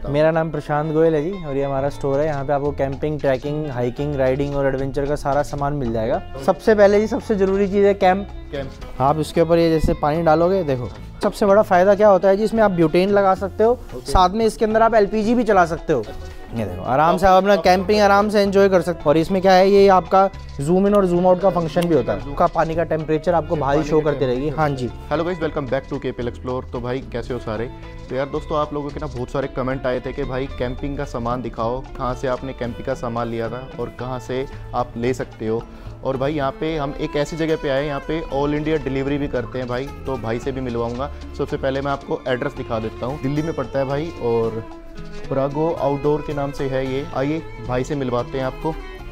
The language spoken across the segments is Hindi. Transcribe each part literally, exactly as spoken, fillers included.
बताओ। मेरा नाम प्रशांत गोयल है जी, और ये हमारा स्टोर है। यहाँ पे आपको कैंपिंग, ट्रैकिंग, हाइकिंग, राइडिंग और एडवेंचर का सारा सामान मिल जाएगा। सबसे पहले जी सबसे ज़रूरी चीज़ है कैंप। कैंप आप इसके ऊपर ये जैसे पानी डालोगे, देखो सबसे बड़ा फ़ायदा क्या होता है जी, इसमें आप ब्यूटेन लगा सकते हो, साथ में इसके अंदर आप एलपीजी भी चला सकते हो। ये देखो आराम से आप अपना कैंपिंग आराम से एंजॉय कर सकते हो। और इसमें क्या है, ये आपका जूम इन और जूम आउट का फंक्शन भी होता है। का पानी का टेम्परेचर आपको बाहर शो करती रहेगी। हाँ जी। Hello guys, welcome back to KPL explore. तो भाई कैसे हो सारे। तो यार दोस्तों, आप लोगों के ना बहुत सारे कमेंट आए थे कि भाई कैंपिंग का सामान दिखाओ, कहाँ से आपने कैंपिंग का सामान लिया था और कहाँ से आप ले सकते हो। और भाई यहाँ पे हम एक ऐसी जगह पे आए, यहाँ पे ऑल इंडिया डिलीवरी भी करते हैं भाई, तो भाई से भी मिलवाऊंगा। सबसे पहले मैं आपको एड्रेस दिखा देता हूँ। दिल्ली में पड़ता है भाई, और प्रागो आउटडोर के नाम से है ये। आइए भाई से मिलवाते हैं आपको।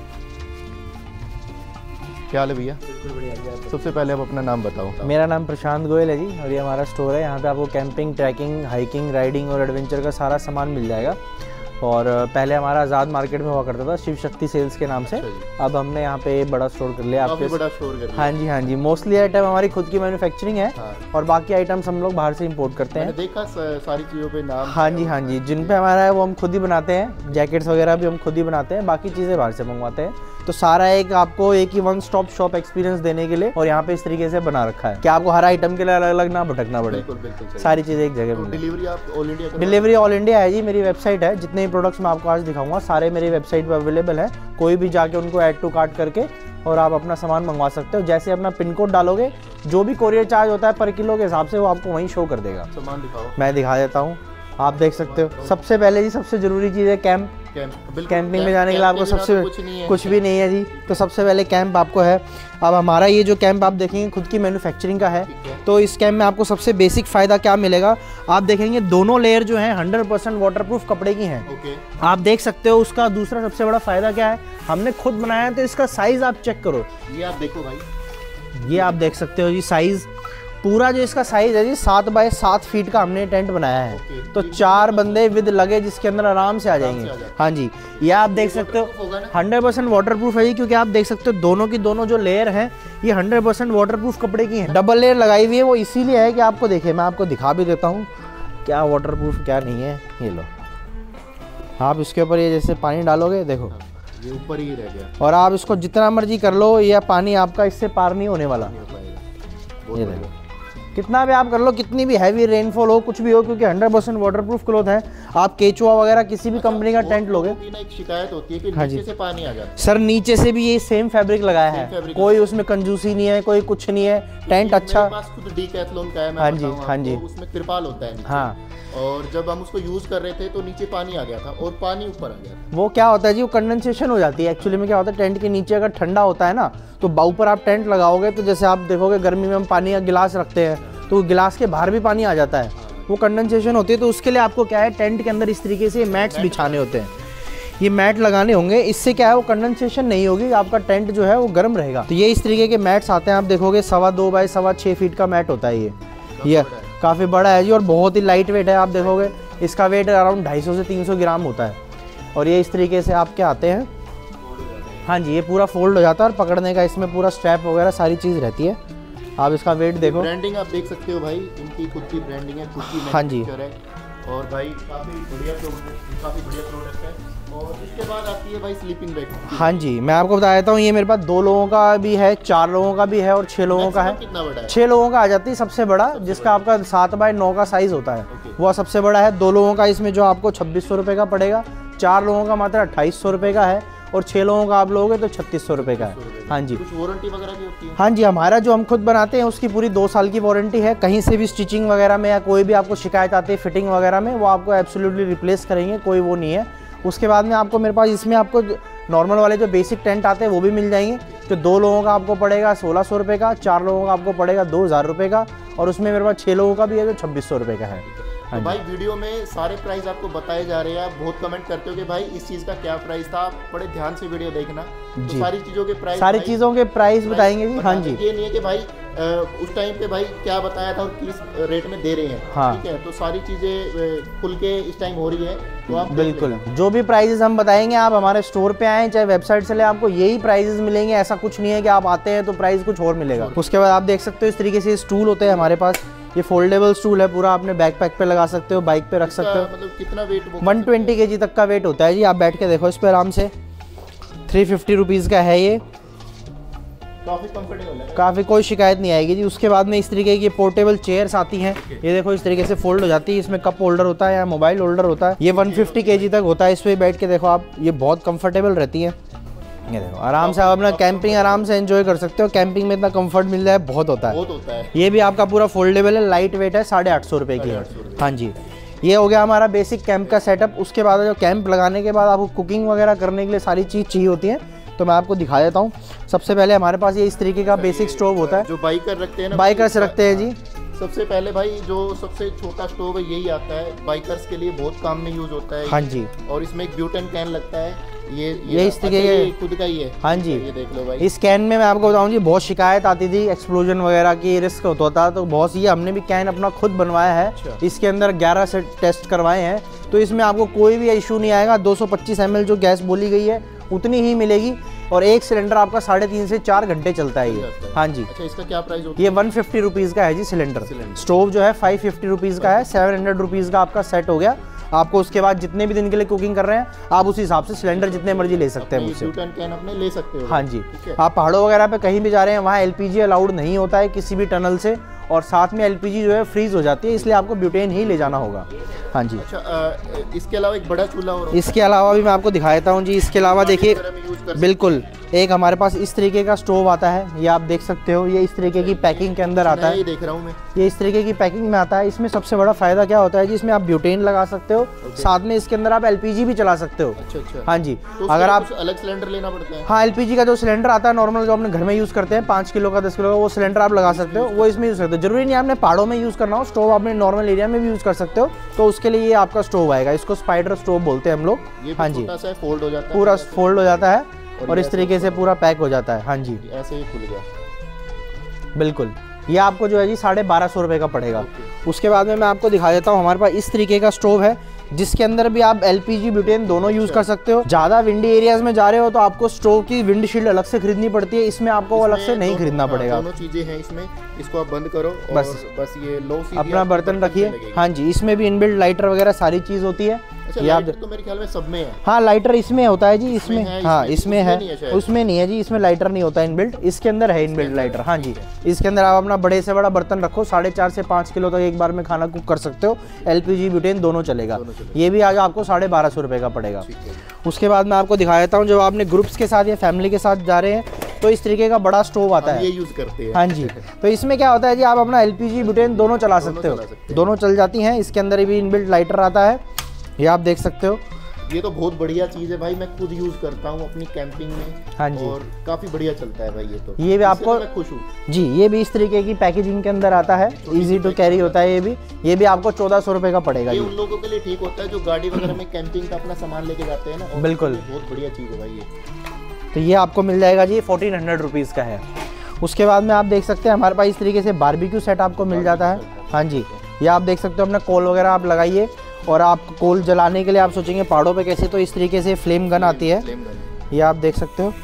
क्या हाल है भैया? सबसे पहले आप अपना नाम बताओ। मेरा नाम प्रशांत गोयल है जी, और ये हमारा स्टोर है। यहाँ पे आपको कैंपिंग, ट्रैकिंग, हाइकिंग, राइडिंग और एडवेंचर का सारा सामान मिल जाएगा। और पहले हमारा आज़ाद मार्केट में हुआ करता था, शिव शक्ति सेल्स के नाम से। अब हमने यहाँ पे बड़ा स्टोर कर लिया आपके। बड़ा स्टोर कर लिया। हाँ जी, हाँ जी। मोस्टली आइटम हमारी खुद की मैन्युफैक्चरिंग है। हाँ। और बाकी आइटम्स हम लोग बाहर से इंपोर्ट करते हैं। मैंने देखा सारी चीज़ों पे नाम। हाँ जी, हाँ जी। जिन पे हमारा है वो हम खुद ही बनाते हैं। जैकेट्स वगैरह भी हम खुद ही बनाते हैं, बाकी चीज़ें बाहर से मंगवाते हैं। तो सारा एक आपको एक ही वन स्टॉप शॉप एक्सपीरियंस देने के लिए और यहाँ पे इस तरीके से बना रखा है कि आपको हर आइटम के लिए अलग अलग ना भटकना पड़े। बिल्कुल, बिल्कुल सारी चीज़ें एक जगह पे। डिलीवरी आप all India? Delivery all India है जी। मेरी वेबसाइट है, जितने भी प्रोडक्ट्स मैं आपको आज दिखाऊंगा सारे मेरी वेबसाइट पर अवेलेबल है। कोई भी जाके उनको ऐड टू कार्ट करके और आप अपना सामान मंगवा सकते हो। जैसे अपना पिन कोड डालोगे, जो भी कोरियर चार्ज होता है पर किलो के हिसाब से वो आपको वहीं शो कर देगा। सामान दिखाओ। मैं दिखा देता हूँ, आप देख सकते हो। सबसे पहले जी सबसे ज़रूरी चीज़ है कैंप। कैंपिंग में जाने के लिए आपको सबसे कुछ, कुछ भी नहीं है जी। तो सबसे पहले कैंप आपको है। अब हमारा ये जो कैंप आप देखेंगे खुद की मैन्युफैक्चरिंग का है। तो इस कैंप में आपको सबसे बेसिक फ़ायदा क्या मिलेगा, आप देखेंगे दोनों लेयर जो हैं हंड्रेड परसेंट वाटरप्रूफ कपड़े की हैं। आप देख सकते हो। उसका दूसरा सबसे बड़ा फ़ायदा क्या है, हमने खुद बनाया है। तो इसका साइज़ आप चेक करो, ये आप देखो भाई, ये आप देख सकते हो जी। साइज़ पूरा जो इसका साइज़ है जी सात बाय सात फीट का हमने टेंट बनाया है। तो चार बंदे विद लगेज इसके अंदर आराम से आ जाएंगे। हाँ जी, ये आप देख सकते हो हंड्रेड परसेंट वाटर प्रूफ है जी, क्योंकि आप देख सकते हो दोनों की दोनों जो लेयर हैं ये हंड्रेड परसेंट वाटर प्रूफ कपड़े की हैं। डबल लेयर लगाई हुई है, वो इसीलिए है कि आपको देखिए, मैं आपको दिखा भी देता हूँ क्या वाटर प्रूफ क्या नहीं है। ये लो, आप इसके ऊपर ये जैसे पानी डालोगे, देखो ये ऊपर ही रह गया। और आप इसको जितना मर्जी कर लो, यह पानी आपका इससे पार नहीं होने वाला। ये देखो, कितना भी आप कर लो, कितनी भी हैवी रेनफॉल हो, कुछ भी हो, क्योंकि हंड्रेड परसेंट वाटरप्रूफ क्लॉथ है। आप केचुआ वगैरह किसी भी कंपनी का टेंट लोगे। एक शिकायत होती है कि हाँ नीचे से पानी आ जाता है। सर नीचे से भी ये सेम फैब्रिक लगाया है, कोई उसमें कंजूसी नहीं है, कोई कुछ नहीं है। टेंट अच्छा। मेरे पास खुद डीकैथलॉन का है, मैं हाँ जी, हाँ जी। उसमें तिरपाल होता है। हाँ, और जब हम उसको यूज कर रहे थे तो नीचे पानी आ गया था और पानी ऊपर आ गया था। वो क्या होता है जी, वो कंडेंसेशन हो जाती है। एक्चुअली में क्या होता है, टेंट के नीचे अगर ठंडा होता है ना, तो ऊपर आप टेंट लगाओगे तो जैसे आप देखोगे गर्मी में हम पानी का गिलास रखते हैं तो गिलास के बाहर भी पानी आ जाता है, वो कंडेंसेशन होती है। तो उसके लिए आपको क्या है, टेंट के अंदर इस तरीके से मैट्स बिछाने होते हैं। ये मैट लगाने होंगे, इससे क्या है वो कंडेंसेशन नहीं होगी, आपका टेंट जो है वो गर्म रहेगा। तो ये इस तरीके के मैट्स आते हैं, आप देखोगे सवा दो बाय सवा छः फीट का मैट होता है। ये ये काफ़ी बड़ा है जी, और बहुत ही लाइट वेट है। आप देखोगे इसका वेट अराउंड ढाई सौ से तीन सौ ग्राम होता है। और ये इस तरीके से आपके आते हैं। हाँ जी, ये पूरा फोल्ड हो जाता है और पकड़ने का इसमें पूरा स्ट्रैप वगैरह सारी चीज़ रहती है। आप इसका वेट देखो। ब्रांडिंग आप देख सकते हो भाई, इनकी खुद की ब्रांडिंग है, खुद की हाँ जी है। और भाई काफ़ी बढ़िया प्रोडक्ट, काफ़ी बढ़िया प्रोडक्ट है। और इसके बाद आती है भाई स्लीपिंग बैग। हाँ जी, मैं आपको बता देता हूँ, ये मेरे पास दो लोगों का भी है, चार लोगों का भी है और छः लोगों का है। कितना बड़ा है? छः लोगों का आ जाती है सबसे बड़ा, जिसका आपका सात बाय नौ का साइज़ होता है, वो सबसे बड़ा है। दो लोगों का इसमें जो आपको छब्बीस सौ रुपये का पड़ेगा, चार लोगों का मात्र अट्ठाईस सौ रुपये का है, और छः लोगों का आप लोगे तो छत्तीस सौ रुपये का है। हाँ जी। कुछ वारंटी वगैरह भी होती है? हाँ जी, हमारा जो हम खुद बनाते हैं उसकी पूरी दो साल की वारंटी है। कहीं से भी स्टिचिंग वगैरह में या कोई भी आपको शिकायत आती है फिटिंग वगैरह में, वो आपको एब्सोल्युटली रिप्लेस करेंगे, कोई वो नहीं है। उसके बाद में आपको मेरे पास इसमें आपको नॉर्मल वाले जो बेसिक टेंट आते हैं वो भी मिल जाएंगे। जो दो लोगों का आपको पड़ेगा सोलह सौ रुपये का, चार लोगों का आपको पड़ेगा दो हज़ार रुपये का, और उसमें मेरे पास छः लोगों का भी है जो छब्बीस सौ रुपये का है। तो भाई वीडियो में सारे प्राइस आपको बताए जा रहे हैं। आप बहुत कमेंट करते हो कि भाई इस चीज़ का क्या प्राइस था, आप बड़े ध्यान से वीडियो देखना। तो सारी चीज़ों के प्राइस सारी चीज़ों के प्राइस बताएंगे जी। हाँ जी, ये नहीं है कि भाई उस टाइम पे भाई क्या बताया था और किस रेट में दे रहे हैं। हाँ, ठीक है, तो सारी चीज़ें खुल के इस टाइम हो रही है। तो आप बिल्कुल जो भी प्राइजेस हम बताएंगे, आप हमारे स्टोर पे आएँ चाहे वेबसाइट से ले, आपको यही प्राइजेस मिलेंगे। ऐसा कुछ नहीं है कि आप आते हैं तो प्राइस कुछ और मिलेगा। उसके बाद आप देख सकते हो इस तरीके से स्टूल होते हैं हमारे पास। ये फोल्डेबल स्टूल है पूरा, आपने बैक पैक पे लगा सकते हो, बाइक पे रख सकते हो। मतलब कितना वेट? वन ट्वेंटी के जी तक का वेट होता है जी। आप बैठ के देखो इस पर आराम से। थ्री फिफ्टी रुपीज़ का है ये, काफ़ी कंफर्टेबल है, काफ़ी कोई शिकायत नहीं आएगी जी। उसके बाद में इस तरीके की पोर्टेबल चेयर्स आती हैं, ये देखो इस तरीके से फोल्ड हो जाती है। इसमें कप होल्डर होता है या मोबाइल होल्डर होता है। ये वन फिफ्टी केजी तक होता है। इस पर बैठ के देखो आप, ये बहुत कंफर्टेबल रहती है। ये देखो आराम से आप अपना कैंपिंग आराम से एंजॉय कर सकते हो। कैंपिंग में इतना कंफर्ट मिल जाए बहुत होता है, बहुत होता है। ये भी आपका पूरा फोल्डेबल है, लाइट वेट है, साढ़े आठ सौ रुपये की है। हाँ जी, ये हो गया हमारा बेसिक कैंप का सेटअप। उसके बाद जो कैंप लगाने के बाद आपको कुकिंग वगैरह करने के लिए सारी चीज़ चाहिए होती है, तो मैं आपको दिखा देता हूँ। सबसे पहले हमारे पास ये इस तरीके का बेसिक स्टोव होता है जो बाइकर रखते हैं ना, बाइकर्स रखते हैं जी। सबसे पहले भाई जो सबसे छोटा स्टोव है यही आता है, बाइकर्स के लिए बहुत काम में यूज होता है। हाँ जी, और इसमें एक ब्यूटेन कैन लगता है, ये ये, ये इस तरीके ये खुद का ही है। हाँ जी, ये देख लो भाई। इस कैन में मैं आपको बताऊं जी, बहुत शिकायत आती थी एक्सप्लोजन वगैरह की, रिस्क होता था, तो बहुत सी हमने भी कैन अपना खुद बनवाया है। इसके अंदर ग्यारह से टेस्ट करवाए हैं, तो इसमें आपको कोई भी इशू नहीं आएगा। दो सौ पच्चीस एम एल जो गैस बोली गई है उतनी ही मिलेगी, और एक सिलेंडर आपका साढ़े तीन से चार घंटे चलता है ये। हाँ जी। अच्छा, इसका क्या प्राइस होता है? ये वन फिफ्टी रुपीज़ का है जी सिलेंडर। स्टोव जो है फाइव फिफ्टी रुपीज़ का है। सेवन हंड्रेड रुपीज़ का आपका सेट हो गया। आपको उसके बाद जितने भी दिन के लिए कुकिंग कर रहे हैं आप उस हिसाब से सिलेंडर जितने मर्जी ले सकते हैं मुझसे। ब्यूटेन कैन अपने ले सकते हो। हाँ जी। आप पहाड़ों वगैरह पे कहीं भी जा रहे हैं, वहाँ एलपीजी अलाउड नहीं होता है किसी भी टनल से, और साथ में एलपीजी जो है फ्रीज हो जाती है, इसलिए आपको ब्यूटेन ही ले जाना होगा। हाँ जी। अच्छा, आ, इसके अलावा एक बड़ा चूल्हा और इसके अलावा भी मैं आपको दिखा देता हूँ जी। इसके अलावा देखिए, बिल्कुल एक हमारे पास इस तरीके का स्टोव आता है, ये आप देख सकते हो। ये इस तरीके की पैकिंग के अंदर आता है, ये देख रहा हूँ मैं। ये इस तरीके की पैकिंग में आता है। इसमें सबसे बड़ा फायदा क्या होता है जी, इसमें आप ब्यूटेन लगा सकते हो, साथ में इसके अंदर आप एलपीजी भी चला सकते हो। अच्छा अच्छा। हाँ जी। तो अगर आप अलग सिलेंडर लेना पड़ता है? हाँ, एलपीजी का जो सिलेंडर आता है नॉर्मल, जो अपने घर में यूज़ करते हैं, पाँच किलो का दस किलो का, वो सिलेंडर आप लगा सकते हो, वो इसमें यूज़ करते हो। जरूरी नहीं आपने पहाड़ों में यूज़ करना हो, स्टोव आपने नॉर्मल एरिया में भी यूज़ कर सकते हो, तो उसके लिए ये आपका स्टोव आएगा। इसको स्पाइडर स्टोव बोलते हैं हम लोग। हाँ जी, फोल्ड हो जाता है, पूरा फोल्ड हो जाता है और इस तरीके से पूरा पैक हो जाता है। हाँ जी, ऐसे ही खुल गया। बिल्कुल। ये आपको जो है जी साढ़े बारह सौ रुपये का पड़ेगा। उसके बाद में मैं आपको दिखा देता हूँ, हमारे पास इस तरीके का स्टोव है जिसके अंदर भी आप एलपीजी ब्यूटेन दोनों यूज कर सकते हो। ज्यादा विंडी एरियाज में जा रहे हो तो आपको स्टोव की विंड शील्ड अलग से खरीदनी पड़ती है, इसमें आपको अलग से नहीं खरीदना पड़ेगा। दोनों चीजें हैं इसमें, इसको आप बंद करो और बस बस ये लो सी अपना बर्तन रखिए। हाँ जी, इसमें भी इनबिल्ट लाइटर वगैरह सारी चीज होती है। अच्छा, लाइटर तो मेरे ख्याल में सब में है। हाँ, लाइटर इसमें होता है जी, इसमें, इसमें है, हाँ इसमें, इसमें है, नहीं है उसमें नहीं है जी, इसमें लाइटर नहीं होता इनबिल्ट, इसके अंदर है इनबिल्ट लाइटर। हाँ जी, इसके अंदर आप अपना बड़े से बड़ा बर्तन रखो, साढ़े चार से पाँच किलो तक एक बार में खाना कुक कर सकते हो। एलपीजी ब्यूटेन दोनों चलेगा। ये भी आज आपको साढ़े बारह सौ रुपये का पड़ेगा। उसके बाद मैं आपको दिखा देता हूँ, जब आपने ग्रुप्स के साथ या फैमिली के साथ जा रहे हैं तो इस तरीके का बड़ा स्टोव आता है, ये यूज करते हैं। हाँ जी। तो इसमें क्या होता है जी, आप अपना एलपीजी ब्यूटेन दोनों चला सकते हो, दोनों चल जाती हैं। इसके अंदर भी इनबिल्ट लाइटर आता है, ये आप देख सकते हो। ये तो बहुत बढ़िया चीज़ है भाई, मैं खुद यूज करता हूँ अपनी कैंपिंग में। हाँ जी, और काफी बढ़िया चलता है भाई ये तो। ये भी आपको, मैं खुश हूँ जी। ये भी इस तरीके की पैकेजिंग के अंदर आता है, इजी टू कैरी होता है। ये भी ये भी आपको चौदह सौ रुपये का पड़ेगा। ये उन लोगों के लिए ठीक होता है जो गाड़ी वगैरह में कैंपिंग का अपना सामान लेके जाते हैं ना। बिल्कुल, बहुत बढ़िया चीज़ है भाई ये। तो ये आपको मिल जाएगा जी, फोर्टीन हंड्रेड रुपीज़ का है। उसके बाद में आप देख सकते हैं हमारे पास इस तरीके से बारबेक्यू सेट आपको मिल जाता है। हाँ जी, ये आप देख सकते हो, अपना कोल वगैरह आप लगाइए, और आप कोल जलाने के लिए आप सोचेंगे पहाड़ों पे कैसे, तो इस तरीके से फ्लेम गन आती है, ये आप देख सकते हो।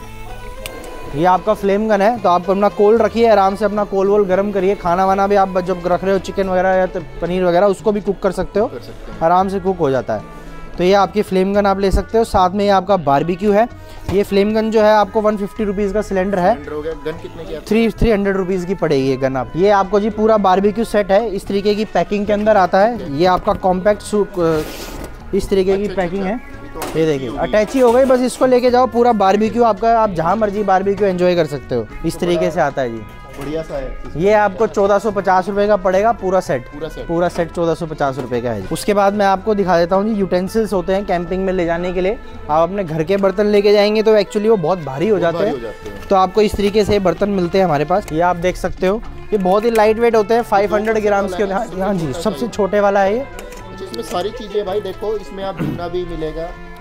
ये आपका फ्लेम गन है, तो आप अपना कोल रखिए, आराम से अपना कोल वोल गर्म करिए। खाना वाना भी आप जब रख रहे हो, चिकन वगैरह या तो पनीर वगैरह, उसको भी कुक कर सकते हो, आराम से कुक हो जाता है। तो ये आपकी फ्लेम गन आप ले सकते हो। साथ में ये आपका बारबेक्यू है। ये फ्लेम गन जो है आपको वन फिफ्टी रुपीज़ का सिलेंडर है। गन कितने की? थ्री थ्री हंड्रेड रुपीज़ की पड़ेगी ये गन आप। ये आपको जी पूरा बारबेक्यू सेट है, इस तरीके की पैकिंग के अंदर आता है। ये आपका कॉम्पैक्ट सूप इस तरीके की पैकिंग है, ये देखिए अटैच ही हो गई। बस इसको लेके जाओ, पूरा बारबेक्यू आपका, आप जहाँ मर्जी बारबेक्यू एंजॉय कर सकते हो। इस तरीके से आता है जी, बढ़िया सा है। ये आपको चौदह सौ पचास रुपये का पड़ेगा पूरा सेट। पूरा सेट पूरा सेट चौदह सौ पचास रुपये का है। उसके बाद मैं आपको दिखा देता हूँ जी, यूटेंसिल्स होते हैं कैंपिंग में ले जाने के लिए। आप अपने घर के बर्तन लेके जाएंगे तो एक्चुअली वो बहुत भारी हो जाते हैं, तो आपको इस तरीके से बर्तन मिलते हैं हमारे पास। ये आप देख सकते हो, ये बहुत ही लाइट वेट होते हैं, फाइव हंड्रेड ग्राम्स के। हाँ जी, सबसे छोटे वाला है ये। इसमें सारी चीज़ें भाई देखो, इसमें आप भुना भी मिलेगा,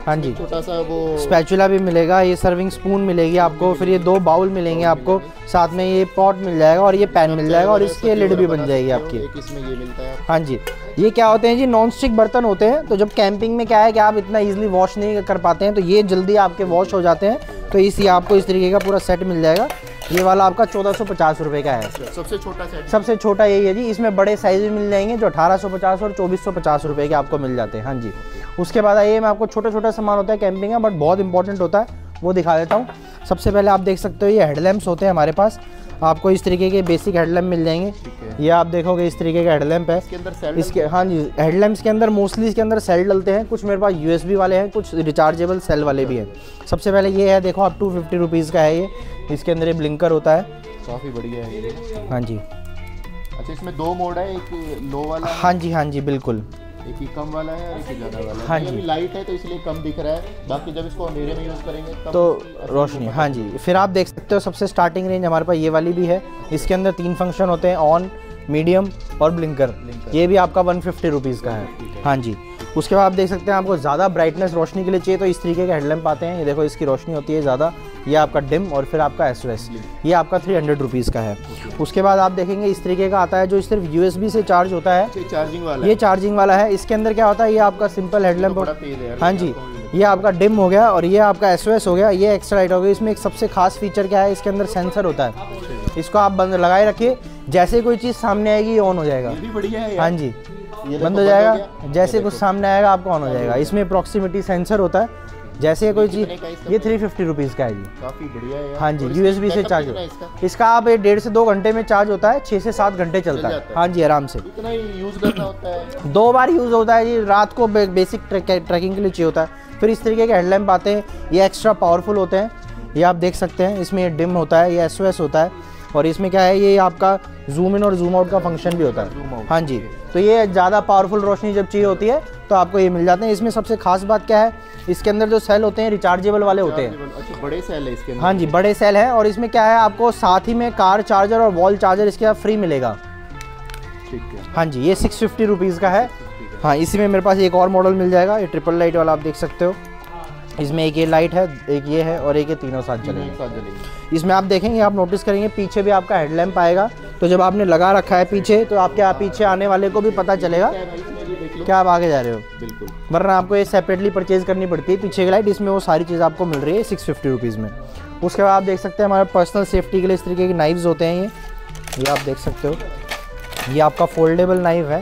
हाँ जी, छोटा सा वो स्पैचुला भी मिलेगा, ये सर्विंग स्पून मिलेगी आपको, फिर ये दो बाउल मिलेंगे आपको, साथ में ये पॉट मिल जाएगा और ये पैन मिल जाएगा और इसकी लिड भी बन जाएगी आपकी। एक इसमें ये मिलता है। हाँ जी, ये क्या होते हैं जी, नॉन स्टिक बर्तन होते हैं। तो जब कैंपिंग में क्या है कि आप इतना इजीली वॉश नहीं कर पाते हैं, तो ये जल्दी आपके वॉश हो जाते हैं। तो इस ये आपको इस तरीके का पूरा सेट मिल जाएगा। ये वाला आपका चौदह सौ पचास रुपये का है। सबसे छोटा सेट, सबसे छोटा यही है जी। इसमें बड़े साइज भी मिल जाएंगे जो अठारह सौ पचास और चौबीस सौ पचास रुपये के आपको मिल जाते हैं। हाँ जी, उसके बाद आइए मैं आपको छोटा छोटा सामान होता है कैंपिंग का, बट बहुत इंपॉर्टेंट होता है, वो दिखा देता हूँ। सबसे पहले आप देख सकते हो ये हेडलैम्प्स होते हैं हमारे पास। आपको इस तरीके के बेसिक हेडलैम्प मिल जाएंगे। ये आप देखोगे इस तरीके का हेडलैम्प है। इसके अंदर सेल इसके हाँ जी, हेडलैम्प्स के अंदर मोस्टली इसके अंदर सेल डलते हैं। कुछ मेरे पास यूएसबी वाले हैं, कुछ रिचार्जेबल सेल वाले भी हैं। सबसे पहले ये है, देखो आप टू फिफ्टी रुपीज़ का है ये। इसके अंदर ये ब्लिंकर होता है, काफ़ी बढ़िया है ये। हाँ जी। अच्छा, इसमें दो मोड है, एक लो वाला है, हाँ जी हाँ जी बिल्कुल, एक ही कम वाला है और एक ही ज़्यादा वाला है। हाँ ये जी। अभी लाइट है तो इसलिए कम दिख रहा है, बाकी जब इसको अंधेरे में यूज़ करेंगे तब तो रोशनी। हाँ जी, फिर आप देख सकते हो सबसे स्टार्टिंग रेंज हमारे पास ये वाली भी है। इसके अंदर तीन फंक्शन होते हैं, ऑन, मीडियम और ब्लिंकर। ये भी आपका वन फिफ्टी रुपीज़ का है। हाँ जी, उसके बाद आप देख सकते हैं आपको ज़्यादा ब्राइटनेस रोशनी के लिए चाहिए तो इस तरीके के हेडलैम्प आते हैं। ये देखो इसकी रोशनी होती है ज़्यादा। ये आपका डिम और फिर आपका एसओएस, ये आपका थ्री हंड्रेड रुपीज़ का है। उसके बाद आप देखेंगे इस तरीके का आता है जो सिर्फ यूएसबी से चार्ज होता है। ये चार्जिंग वाला ये चार्जिंग वाला है। इसके अंदर क्या होता है, ये आपका सिंपल हेडलैम्प। हाँ जी, ये आपका डिम हो गया और ये आपका एसओएस हो गया, ये एक्स्ट्रा लाइट हो गई। इसमें एक सबसे खास फीचर क्या है, इसके अंदर सेंसर होता है। इसको आप बंद लगाए रखिए, जैसे कोई चीज़ सामने आएगी ये ऑन हो जाएगा। ये भी बढ़िया है यार। हाँ जी, ये बंद हो जाएगा, जैसे कुछ सामने आएगा आपको ऑन हो जाएगा। इसमें प्रॉक्सिमिटी सेंसर होता है, जैसे कोई चीज़। ये थ्री फिफ्टी रुपीज़ का है जी। काफ़ी बढ़िया है यार। हाँ जी, और यूएसबी से बैकअप चार्ज कितना है होता इसका? है। इसका आप एक डेढ़ से दो घंटे में चार्ज होता है, छः से सात घंटे चलता है। जाता है। हाँ जी, आराम से। इतना ही यूज़ करना होता है। दो बार यूज़ होता है जी, रात को बे, बेसिक ट्रैकिंग के लिए चाहिए होता है। फिर इस तरीके के हेडलैम्प आते हैं, ये एक्स्ट्रा पावरफुल होते हैं। ये आप देख सकते हैं, इसमें ये डिम होता है, ये एसओएस होता है और इसमें क्या है, ये आपका जूम इन और जूम आउट का फंक्शन भी होता है। हाँ जी, तो ये ज़्यादा पावरफुल रोशनी जब चाहिए होती है तो आपको ये मिल जाते हैं। इसमें सबसे खास बात क्या है, इसके अंदर जो सेल होते हैं रिचार्जेबल वाले होते हैं। अच्छा, बड़े सेल है इसके अंदर। हाँ जी, बड़े सेल है और इसमें क्या है, आपको साथ ही में कार चार्जर और वॉल चार्जर इसके साथ फ्री मिलेगा। ठीक है। हाँ जी, ये सिक्स फिफ्टी रुपीज़ का है। हाँ, इसी में मेरे पास एक और मॉडल मिल जाएगा, ये ट्रिपल लाइट वाला आप देख सकते हो। इसमें एक ये लाइट है, एक ये है और एक ये तीनों साथ चलेंगे। इसमें आप देखेंगे, आप नोटिस करेंगे पीछे भी आपका हेडलैम्प आएगा। तो जब आपने लगा रखा है पीछे तो आपके आप पीछे आने वाले को भी पता चलेगा क्या आप आगे जा रहे हो। बिल्कुल, वरना आपको ये सेपरेटली परचेज करनी पड़ती है पीछे की लाइट। इसमें वो सारी चीज़ आपको मिल रही है सिक्स फिफ्टी रुपीज़ में। उसके बाद आप देख सकते हैं हमारे पर्सनल सेफ्टी के लिए इस तरीके के नाइफ्स होते हैं। ये ये आप देख सकते हो, ये आपका फोल्डेबल नाइफ है।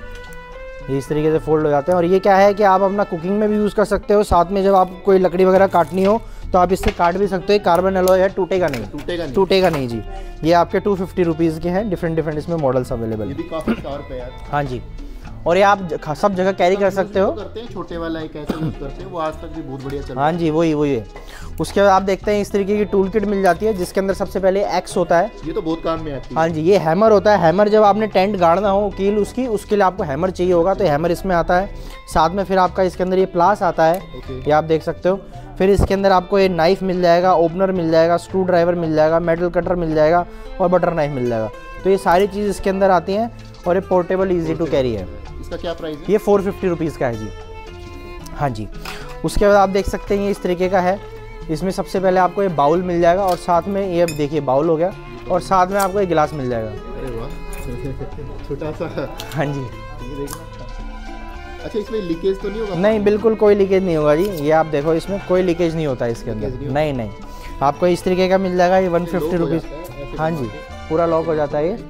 ये इस तरीके से फोल्ड हो जाते हैं और ये क्या है कि आप अपना कुकिंग में भी यूज़ कर सकते हो। साथ में जब आप कोई लकड़ी वगैरह काटनी हो तो आप इससे काट भी सकते हो। कार्बन एलॉय है, टूटेगा नहीं। टूटेगा नहीं। टूटेगा नहीं जी। ये आपके टू फिफ्टी रुपीज़ के हैं। डिफरेंट डिफरेंट इसमें मॉडल्स अवेलेबल ये हैं। भी काफ़ी शार्प है यार। हाँ जी, और ये आप ज- सब जगह कैरी कर सकते हो। करते हैं छोटे वाला एक ऐसा यूज़ करते हैं, वो आज तक भी बहुत बढ़िया चल रहा हाँ जी, वही वही है। उसके बाद आप देखते हैं इस तरीके की टूल किट मिल जाती है जिसके अंदर सबसे पहले एक्स होता है। है। ये तो बहुत काम में आती है। हाँ जी, ये हैमर होता है। हैमर जब आपने टेंट गाड़ना हो कील उसकी, उसके लिए आपको हैमर चाहिए होगा तो हैमर इसमें आता है। साथ में फिर आपका इसके अंदर ये प्लास आता है, ओके। ये आप देख सकते हो। फिर इसके अंदर आपको ये नाइफ मिल जाएगा, ओपनर मिल जाएगा, स्क्रू ड्राइवर मिल जाएगा, मेटल कटर मिल जाएगा और बटर नाइफ मिल जाएगा। तो ये सारी चीज़ इसके अंदर आती हैं और ये पोर्टेबल ईजी टू कैरी है। इसका क्या प्राइस है? ये फोर फिफ्टी रुपीज़ का है जी। हाँ जी, उसके बाद आप देख सकते हैं ये इस तरीके का है। इसमें सबसे पहले आपको ये बाउल मिल जाएगा और साथ में ये देखिए बाउल हो गया और साथ में आपको ये गिलास मिल जाएगा। अरे वाह, छोटा सा। हाँ जी, ये देखना। अच्छा, इसमें लीकेज तो नहीं होगा? नहीं, बिल्कुल कोई लीकेज नहीं होगा जी। ये आप देखो, इसमें कोई लीकेज नहीं होता है इसके लीकेज अंदर। नहीं नहीं नहीं, आपको इस तरीके का मिल जाएगा। ये वन फिफ्टी लॉक हो रुपीज़। जाता है, ऐसे हाँ जी, घुमा के। पूरा लॉक हो जाता है ये।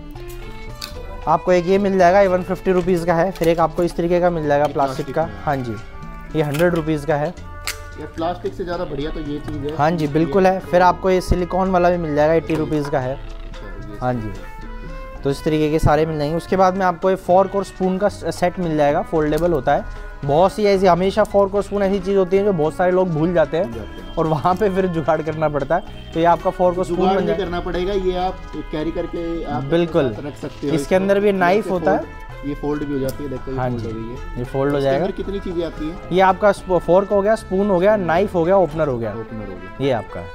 आपको एक ये मिल जाएगा, ये वन फिफ्टी रुपीज़ का है। फिर एक आपको इस तरीके का मिल जाएगा प्लास्टिक का। हाँ जी, ये हंड्रेड रुपीज़ का है। यार प्लास्टिक से ज़्यादा बढ़िया तो ये चीज़ है। हाँ जी, बिल्कुल है। फिर आपको ये सिलिकॉन वाला भी मिल जाएगा, एट्टी रुपीज़ का है। अच्छा, ये हाँ जी, तो इस तरीके के सारे मिल जाएंगे। उसके बाद में आपको ये फोर्क और स्पून का सेट मिल जाएगा, फोल्डेबल होता है। बहुत सी ऐसी, हमेशा फोर्क और स्पून ऐसी चीज़ होती है जो बहुत सारे लोग भूल जाते हैं और वहाँ पे फिर जुगाड़ करना पड़ता है। तो ये आपका फोर्क और स्पून जुगाड़ बन नहीं जाए। करना पड़ेगा, ये आप कैरी करके आप बिल्कुल अपने साथ रख सकते हो। इसके अंदर भी नाइफ होता है। ये फोल्ड भी हो जाती है, देखो ये हाँ फोल्ड जी, हो गई है। ये फोल्ड हो इसके जाएगा। अंदर कितनी चीज़ें आती हैं? ये आपका फोर्क हो गया, स्पून हो गया, नाइफ हो गया, ओपनर हो गया। ओपनर हो गया। ये आपका है।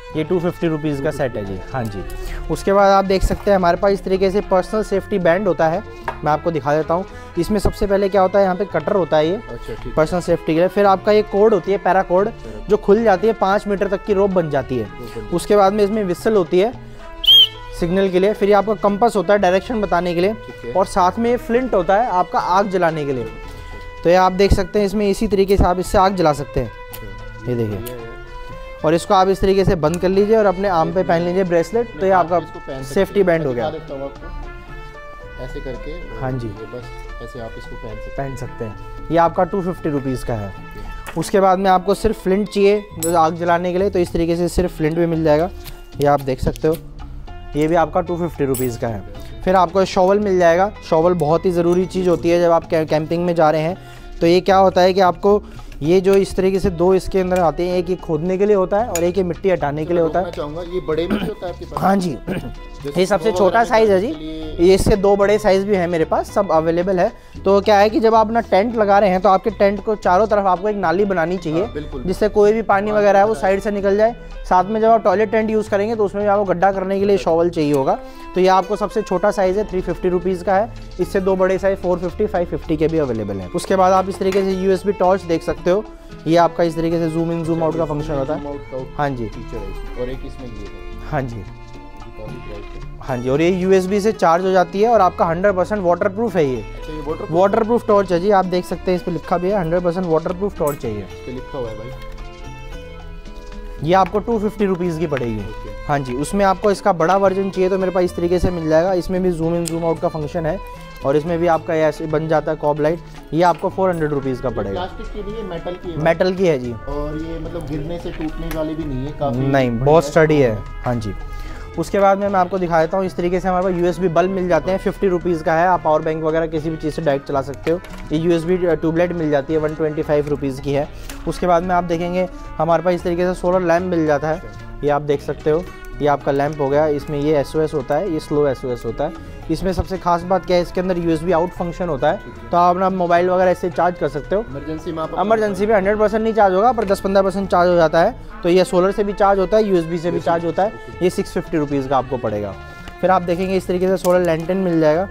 ये टू फिफ्टी रुपीज़ का सेट है जी। हाँ जी। उसके बाद आप देख सकते हैं हमारे पास इस तरीके से पर्सनल सेफ्टी बैंड होता है, मैं आपको दिखा देता हूँ। इसमें सबसे पहले क्या होता है, यहाँ पे कटर होता है ये अच्छा, पर्सनल सेफ्टी के लिए। फिर आपका ये कोड होती है पैरा कोड, जो खुल जाती है, पाँच मीटर तक की रोप बन जाती है। उसके बाद में इसमें विसल होती है सिग्नल के लिए। फिर ये आपका कंपास होता है डायरेक्शन बताने के लिए, और साथ में फ्लिंट होता है आपका आग जलाने के लिए। तो ये आप देख सकते हैं इसमें इसी तरीके से आप इससे आग जला सकते हैं, ये देखिए। और इसको आप इस तरीके से बंद कर लीजिए और अपने आर्म पे पहन लीजिए ब्रेसलेट, तो ये आपका सेफ्टी बैंड हो गया। ऐसे करके, हाँ जी, बस ऐसे आप इसको पहन सकते पहन सकते हैं। ये आपका टू फिफ्टी रुपीज़ का है। उसके बाद में आपको सिर्फ फ्लिंट चाहिए जो आग जलाने के लिए, तो इस तरीके से सिर्फ फ्लिंट भी मिल जाएगा, ये आप देख सकते हो। ये भी आपका टू फिफ्टी रुपीज़ का है। फिर आपको शॉवल मिल जाएगा। शॉवल बहुत ही ज़रूरी चीज़ होती है जब आप कैंपिंग में जा रहे हैं। तो ये क्या होता है कि आपको ये जो इस तरीके से दो इसके अंदर आते हैं, एक ये खोदने के लिए होता है और एक ये मिट्टी हटाने के लिए होता है। चाहूँगा ये बड़े में होता है आपके पास? हाँ जी, ये सबसे छोटा साइज़ है जी, ये इससे दो बड़े साइज़ भी हैं मेरे पास, सब अवेलेबल है। तो क्या है कि जब आप अपना टेंट लगा रहे हैं तो आपके टेंट को चारों तरफ आपको एक नाली बनानी चाहिए, जिससे कोई भी पानी वगैरह है वो साइड से निकल जाए। साथ में जब आप टॉयलेट टेंट यूज़ करेंगे तो उसमें भी आपको गड्ढा करने के लिए शॉवल चाहिए होगा। तो ये आपको सबसे छोटा साइज़ है, थ्री फिफ्टी रुपीज़ का है। इससे दो बड़े size four fifty five fifty के भी अवेलेबल हैं। उसके बाद आप इस तरीके से यू एस बी टॉर्च देख सकते हो, ये आपका इस तरीके से जूम इन जूम आउट का फंक्शन होता है। हाँ जी, और एक इसमें ये है। हाँ जी, हाँ जी। और ये यू एस बी से चार्ज हो जाती है और आपका हंड्रेड परसेंट वाटर प्रूफ है। ये वाटर प्रूफ टॉर्च है जी, आप देख सकते हैं इस पे लिखा भी है hundred percent waterproof torch है। ये लिखा हुआ है भाई। ये आपको टू फिफ्टी रुपीज़ की पड़ेगी। हाँ जी। उसमें आपको इसका बड़ा वर्जन चाहिए तो मेरे पास इस तरीके से मिल जाएगा। इसमें भी जूम इन जूम आउट का फंक्शन है और इसमें भी आपका ऐसे बन जाता है कॉब लाइट। ये आपको फोर हंड्रेड रुपीज़ का पड़ेगा। प्लास्टिक की नहीं है, मेटल की है। मेटल की है जी। और ये मतलब गिरने से टूटने वाली भी नहीं है, काफी नहीं, बहुत स्टडी है। हाँ जी। उसके बाद में मैं आपको दिखा देता हूँ, इस तरीके से हमारे पास यूएसबी बल्ब मिल जाते हैं, फिफ्टी रुपीज़ का है। आप पावर बैंक वगैरह किसी भी चीज़ से डायरेक्ट चला सकते हो। ये यूएसबी ट्यूबलाइट मिल जाती है, वन ट्वेंटी फाइव रुपीज़ की है। उसके बाद में आप देखेंगे हमारे पास इस तरीके से सोलर लैम्प मिल जाता है, ये आप देख सकते हो। ये आपका लैंप हो गया, इसमें ये एस ओ एस होता है, ये स्लो एस ओ एस होता है। इसमें सबसे खास बात क्या है, इसके अंदर U S B out function होता है, तो आप अपना मोबाइल वगैरह इससे चार्ज कर सकते हो। इमरजेंसी में आप इमरजेंसी में हंड्रेड परसेंट नहीं चार्ज होगा, पर दस पंद्रह परसेंट चार्ज हो जाता है। तो ये सोलर से भी चार्ज होता है, यू एस बी से भी चार्ज होता है। ये सिक्स फिफ्टी रुपीज़ का आपको पड़ेगा। फिर आप देखेंगे इस तरीके से सोलर लैंटर्न मिल जाएगा,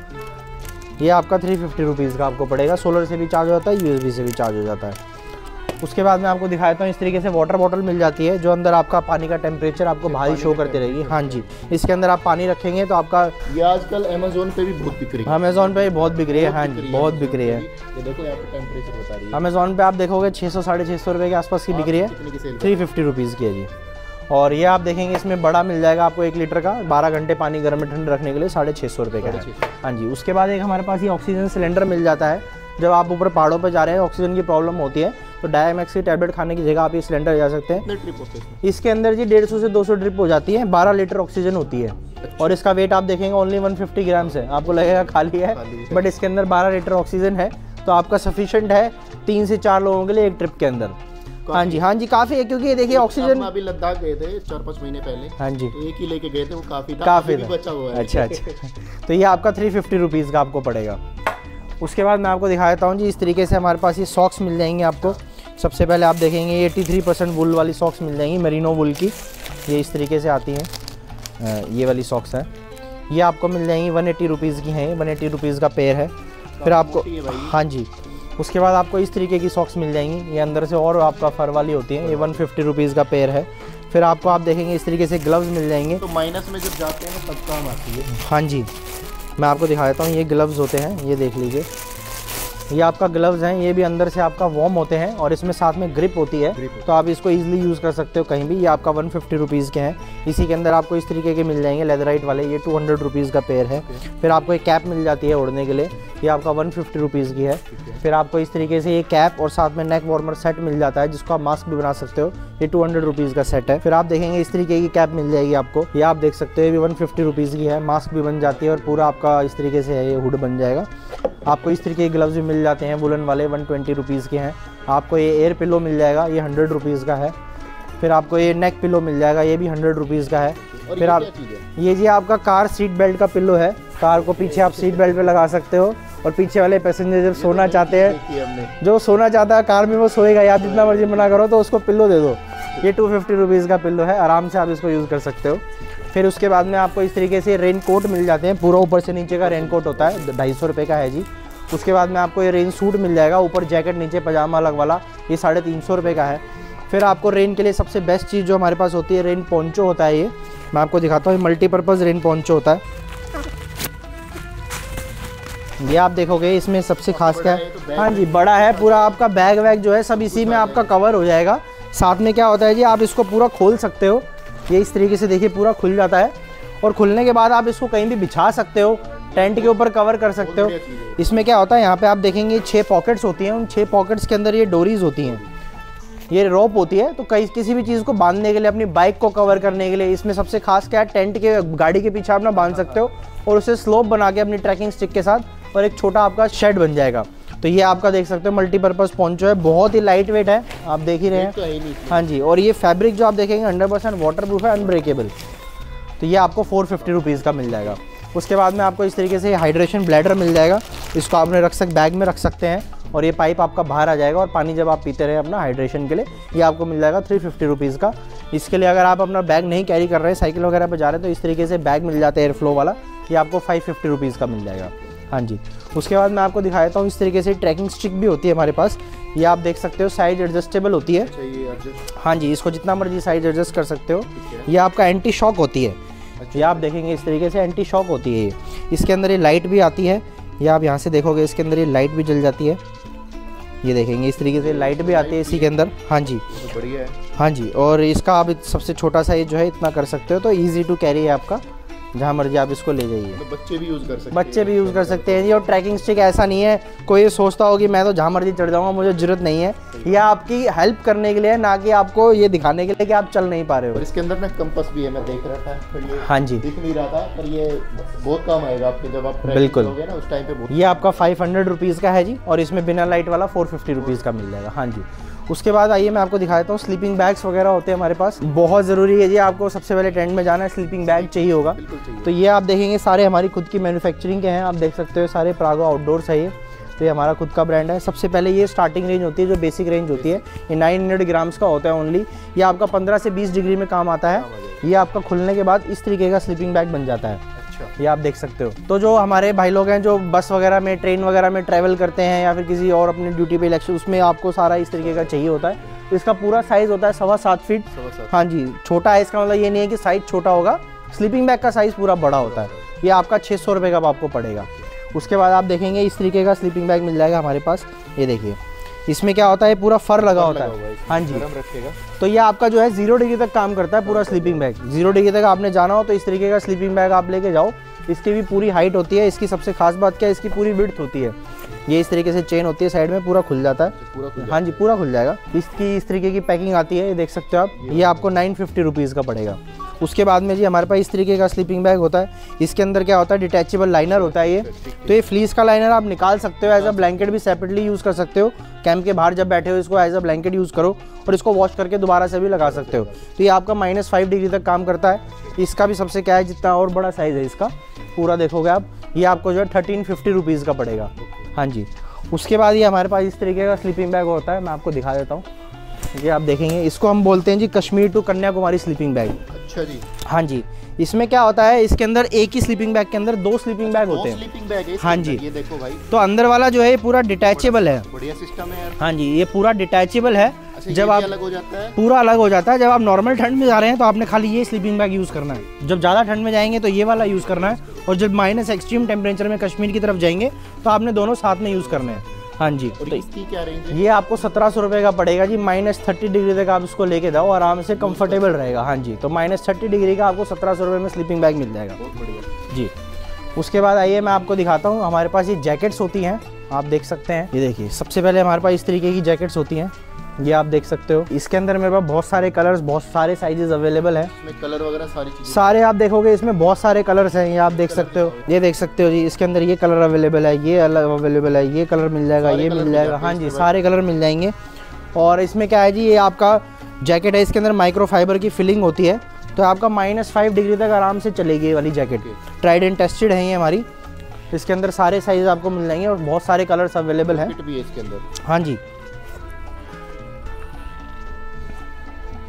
ये आपका थ्री फिफ्टी रुपीज़ का आपको पड़ेगा। सोलर से भी चार्ज होता है, यू एस बी से भी चार्ज हो जाता है। उसके बाद मैं आपको दिखाता हूँ, इस तरीके से वाटर बॉटल मिल जाती है, जो अंदर आपका पानी का टेम्परेचर आपको बाहर शो करती रहेगी। हाँ जी, इसके अंदर आप पानी रखेंगे तो आपका, ये आजकल अमेज़न पे भी बहुत बिक रही है। अमेज़न पे भी बहुत बिक रही है। हाँ जी, बहुत बिक रही है। ये देखो यहाँ पे टेम्परेचर बता रही है। अमेज़न पे आप देखोगे छः सौ साढ़े छः सौ रुपये के आसपास की बिक रही है, थ्री फिफ्टी रुपीज़ की है जी। और ये आप देखेंगे इसमें बड़ा मिल जाएगा आपको एक लीटर का, बारह घंटे पानी गर्म ठंडे रखने के लिए, साढ़े छः सौ रुपये का है। हाँ जी। उसके बाद एक हमारे पास ये ऑक्सीजन सिलेंडर मिल जाता है। जब आप ऊपर पहाड़ों पर जा रहे हैं, ऑक्सीजन की प्रॉब्लम होती है, तो डायमैक्स की टैबलेट खाने की जगह आप ये सिलेंडर जा सकते हैं। इसके अंदर जी डेढ़ सौ से दो सौ ड्रिप हो जाती है, बारह लीटर ऑक्सीजन होती है। और इसका वेट आप देखेंगे ओनली वन फिफ्टी ग्राम्स है। आपको लगेगा खाली है, बट इसके अंदर बारह लीटर ऑक्सीजन है, तो आपका सफिशिएंट है तीन से चार लोगों के लिए एक ट्रिप के अंदर। हाँ जी, हाँ जी, काफ़ी है, क्योंकि ये देखिए ऑक्सीजन, अभी लद्दाख गए थे चार पाँच महीने पहले। हाँ जी, तो एक ही लेके गए थे, वो काफ़ी था, काफ़ी भी बचा हुआ है। अच्छा अच्छा। तो ये आपका थ्री फिफ्टी रुपीज़ का आपको पड़ेगा। उसके बाद मैं आपको दिखा देता हूँ जी, इस तरीके से हमारे पास ये सॉक्स मिल जाएंगे आपको। सबसे पहले आप देखेंगे ये एटी थ्री परसेंट वुल वाली सॉक्स मिल जाएंगी, मेरिनो वुल की। ये इस तरीके से आती हैं, ये वाली सॉक्स है, ये आपको मिल जाएंगी वन एटी रुपीज़ की हैं, वन एटी रुपीज़ का पेयर है। फिर आपको, हाँ जी, उसके बाद आपको इस तरीके की सॉक्स मिल जाएंगी, ये अंदर से और आपका फर वाली होती है, ये वन फिफ्टी रुपीज़ का पेयर है। फिर आपको आप देखेंगे इस तरीके से ग्लव्स मिल जाएंगे। तो माइनस में जब जाते हैं तब काम आती है। हाँ जी, मैं आपको दिखा देता हूँ, ये ग्लव्स होते हैं, ये देख लीजिए, ये आपका ग्लव्स हैं, ये भी अंदर से आपका वार्म होते हैं और इसमें साथ में ग्रिप होती है, तो आप इसको इजीली यूज़ कर सकते हो कहीं भी। ये आपका वन फिफ्टी रुपीज़ के हैं। इसी के अंदर आपको इस तरीके के मिल जाएंगे लेदराइट वाले, ये टू हंड्रेड रुपीज़ का पेयर है। फिर आपको एक कैप मिल जाती है ओढ़ने के लिए, ये आपका वन फिफ्टी रुपीज़ की है। फिर आपको इस तरीके से ये कैप और साथ में नेक वार्मर सेट मिल जाता है, जिसको आप मास्क भी बना सकते हो, ये टू हंड्रेड रुपीज़ का सेट है। फिर आप देखेंगे इस तरीके की कैप मिल जाएगी आपको, ये आप देख सकते हो, ये भी वन फिफ्टी रुपीज़ की है। मास्क भी बन जाती है और पूरा आपका इस तरीके से है, ये हुड बन जाएगा। आपको इस तरीके के ग्लव्स भी मिल जाते हैं, वुलन वाले, वन ट्वेंटी रुपीज़ के हैं। आपको ये एयर पिलो मिल जाएगा, ये हंड्रेड रुपीज़ का है। फिर आपको ये नेक पिलो मिल जाएगा, ये भी हंड्रेड रुपीज़ का है। फिर आप, ये जी आपका कार सीट बेल्ट का पिलो है, कार को पीछे आप सीट बेल्ट पे लगा सकते हो और पीछे वाले पैसेंजर जब सोना चाहते हैं, जो सोना चाहता है कार में वो सोएगा, या जितना मर्जी मना करो तो उसको पिल्लो दे दो, ये टू फिफ्टी रुपीज़ का पिल्लो है, आराम से आप इसको यूज़ कर सकते हो। फिर उसके बाद में आपको इस तरीके से रेन कोट मिल जाते हैं, पूरा ऊपर से नीचे का रेन कोट होता है, ढाई सौ रुपये का है जी। उसके बाद में आपको ये रेन सूट मिल जाएगा, ऊपर जैकेट नीचे पजामा अलग वाला, ये साढ़े तीन सौ रुपये का है। फिर आपको रेन के लिए सबसे बेस्ट चीज़ जो हमारे पास होती है, रेन पोंचो होता है। ये मैं आपको दिखाता हूँ, मल्टीपर्पज़ रेन पोंचो होता है। ये आप देखोगे इसमें सबसे खास क्या है, हाँ जी बड़ा है, पूरा आपका बैग वैग जो है सब इसी में आपका कवर हो जाएगा। साथ में क्या होता है जी, आप इसको पूरा खोल सकते हो, ये इस तरीके से देखिए पूरा खुल जाता है, और खुलने के बाद आप इसको कहीं भी बिछा सकते हो, टेंट के ऊपर कवर कर सकते हो। इसमें क्या होता है, यहाँ पे आप देखेंगे छः पॉकेट्स होती हैं, उन छः पॉकेट्स के अंदर ये डोरीज होती हैं, ये रोप होती है, तो कहीं किसी भी चीज़ को बांधने के लिए, अपनी बाइक को कवर करने के लिए। इसमें सबसे खास क्या है, टेंट के गाड़ी के पीछे अपना बांध सकते हो और उसे स्लोप बना के अपनी ट्रैकिंग स्टिक के साथ, और एक छोटा आपका शेड बन जाएगा। तो ये आपका देख सकते हो मल्टीपर्पज़ पोंचो है, बहुत ही लाइट वेट है, आप देख ही रहे हैं। हाँ जी, और ये फैब्रिक जो आप देखेंगे हंड्रेड परसेंट वाटर प्रूफ है, अनब्रेकेबल। तो ये आपको फोर फिफ्टी रुपीज़ का मिल जाएगा। उसके बाद में आपको इस तरीके से हाइड्रेशन ब्लैडर मिल जाएगा, इसको आपने रख सक बैग में रख सकते हैं, और ये पाइप आपका बाहर आ जाएगा, और पानी जब आप पीते रहे अपना हाइड्रेशन के लिए, ये आपको मिल जाएगा थ्री फिफ्टी रुपीज़ का। इसके लिए अगर आप अपना बैग नहीं कैरी कर रहे हैं, साइकिल वगैरह पर जा रहे हैं, तो इस तरीके से बैग मिल जाते हैं एयर फ्लो वाला, ये आपको फाइव फिफ्टी रुपीज़ का मिल जाएगा। हाँ जी, उसके बाद मैं आपको दिखा देता हूँ, इस तरीके से ट्रैकिंग स्टिक भी होती है हमारे पास, ये आप देख सकते हो, साइज एडजस्टेबल होती है। हाँ जी, इसको जितना मर्जी साइज एडजस्ट कर सकते हो। ये आपका एंटी शॉक होती है, ये आप देखेंगे इस तरीके से एंटी शॉक होती है ये। इसके अंदर ये लाइट भी आती है, ये आप यहाँ से देखोगे इसके अंदर ये लाइट भी जल जाती है, ये देखेंगे इस तरीके से लाइट भी आती है इसी के अंदर। हाँ जी, बढ़िया है। हाँ जी, और इसका आप सबसे छोटा साइज जो है इतना कर सकते हो, तो ईजी टू कैरी है आपका, जहाँ मर्जी आप इसको ले जाइए। तो बच्चे भी यूज़ कर सकते हैं, बच्चे भी यूज़ कर सकते हैं जी। और ट्रैकिंग स्टिक ऐसा नहीं है कोई ये सोचता हो कि मैं तो जहाँ मर्जी चढ़ जाऊँगा, मुझे जरूरत नहीं है, ये आपकी हेल्प करने के लिए है, ना कि आपको ये दिखाने के लिए कि आप चल नहीं पा रहे हो। और इसके अंदर ना कंपास भी है, मैं देख रहा था, पर ये हाँ जी दिख नहीं रहा था, पर ये बहुत काम आएगा आपके जब आप बिल्कुल करोगे ना उस टाइम पे। ये आपका फाइव हंड्रेड रुपीज़ का है जी, और इसमें बिना लाइट वाला फोर फिफ्टी रुपीज़ का मिल जाएगा। हाँ जी, उसके बाद आइए मैं आपको दिखा देता हूँ, स्लीपिंग बैग्स वगैरह होते हैं हमारे पास, बहुत ज़रूरी है जी, आपको सबसे पहले टेंट में जाना है, स्लीपिंग बैग चाहिए होगा। तो ये आप देखेंगे सारे हमारी खुद की मैन्युफैक्चरिंग के हैं, आप देख सकते हो सारे प्रागो आउटडोर्स है ये, तो ये हमारा खुद का ब्रांड है। सबसे पहले ये स्टार्टिंग रेंज होती है, जो बेसिक रेंज होती है, ये नाइन हंड्रेड ग्राम्स का होता है ओनली, ये आपका पंद्रह से बीस डिग्री में काम आता है। ये आपका खुलने के बाद इस तरीके का स्लीपिंग बैग बन जाता है, ये आप देख सकते हो। तो जो हमारे भाई लोग हैं जो बस वगैरह में, ट्रेन वगैरह में ट्रैवल करते हैं, या फिर किसी और अपनी ड्यूटी पे इलेक्शन, उसमें आपको सारा इस तरीके का चाहिए होता है। इसका पूरा साइज़ होता है सवा सात फीट। हाँ जी, छोटा है, इसका मतलब ये नहीं है कि साइज़ छोटा होगा, स्लीपिंग बैग का साइज़ पूरा बड़ा होता है। ये आपका छः सौ रुपये का आपको पड़ेगा। उसके बाद आप देखेंगे इस तरीके का स्लीपिंग बैग मिल जाएगा हमारे पास, ये देखिए इसमें क्या होता है, पूरा फर लगा होता है। हाँ जी, तो ये आपका जो है जीरो डिग्री तक काम करता है पूरा स्लीपिंग बैग। जीरो डिग्री तक आपने जाना हो तो इस तरीके का स्लीपिंग बैग आप लेके जाओ। इसकी भी पूरी हाइट होती है, इसकी सबसे खास बात क्या है, इसकी पूरी विड्थ होती है। ये इस तरीके से चेन होती है, साइड में पूरा खुल जाता है, पूरा खुल हाँ जी पूरा खुल जाएगा। इसकी इस तरीके की पैकिंग आती है, ये देख सकते हो आप, ये आपको नाइन फिफ्टी रुपीज़ का पड़ेगा। उसके बाद में जी हमारे पास इस तरीके का स्लीपिंग बैग होता है, इसके अंदर क्या होता है, डिटैचेबल लाइनर होता है ये। तो ये फ्लीस का लाइनर आप निकाल सकते हो, एज अ ब्लैंकेट भी सेपरेटली यूज़ कर सकते हो। कैंप के बाहर जब बैठे हो इसको एज अ ब्लैंकेट यूज़ करो, और इसको वॉश करके दोबारा से भी लगा सकते हो। तो ये आपका माइनस फाइव डिग्री तक काम करता है। इसका भी सबसे क्या है, जितना और बड़ा साइज़ है इसका, पूरा देखोगे आप, ये आपको जो है थर्टीन फिफ्टी रुपीज़ का पड़ेगा। हाँ जी, उसके बाद ये हमारे पास इस तरीके का स्लीपिंग बैग होता है, मैं आपको दिखा देता हूँ। ये आप देखेंगे, इसको हम बोलते हैं जी Kashmir to Kanyakumari sleeping bag. अच्छा जी। हाँ जी, इसमें क्या होता है, इसके अंदर एक ही स्लीपिंग बैग के अंदर दो स्लीपिंग बैग होते हैं। स्लीपिंग बैग है हाँ जी, ये देखो भाई, तो अंदर वाला जो है पूरा डिटैचेबल है। बढ़िया सिस्टम है यार। हाँ जी, ये पूरा डिटैचेबल है। जब आप अलग हो जाता है, पूरा अलग हो जाता है। जब आप नॉर्मल ठंड में जा रहे हैं तो आपने खाली ये स्लीपिंग बैग यूज़ करना है। जब ज़्यादा ठंड में जाएंगे तो ये वाला यूज़ करना है, और जब माइनस एक्सट्रीम टेम्परेचर में कश्मीर की तरफ जाएंगे तो आपने दोनों साथ में यूज़ करने हैं। हाँ जी, और इसकी क्या रेंज है? ये आपको सत्रह सौ रुपये का पड़ेगा जी। माइनस थर्टी डिग्री तक आप इसको लेके जाओ, आराम से कंफर्टेबल रहेगा। हाँ जी, तो माइनस थर्टी डिग्री का आपको सत्रह सौ रुपये में स्लीपिंग बैग मिल जाएगा। बहुत बढ़िया जी। उसके बाद आइए मैं आपको दिखाता हूँ, हमारे पास ये जैकेट्स होती हैं, आप देख सकते हैं। ये देखिए, सबसे पहले हमारे पास इस तरीके की जैकेट्स होती हैं, ये आप देख सकते हो। इसके अंदर मेरे पास बहुत सारे कलर्स, बहुत सारे साइजेस अवेलेबल हैं। इसमें कलर वगैरह सारी चीजें, सारे आप देखोगे इसमें बहुत सारे कलर्स हैं, ये आप देख सकते हो। ये देख सकते हो जी, इसके अंदर ये कलर अवेलेबल है, ये अलग अवेलेबल है, ये कलर मिल जाएगा, ये मिल जाएगा। हाँ जी, सारे कलर मिल जाएंगे। और इसमें क्या है जी, ये आपका जैकेट है, इसके अंदर माइक्रो फाइबर की फिलिंग होती है, तो आपका माइनस फाइव डिग्री तक आराम से चलेगी ये वाली जैकेट। ट्राइड एंड टेस्टेड है ये हमारी। इसके अंदर सारे साइज आपको मिल जाएंगे और बहुत सारे कलर्स अवेलेबल हैं। फिट भी है इसके अंदर। हाँ जी,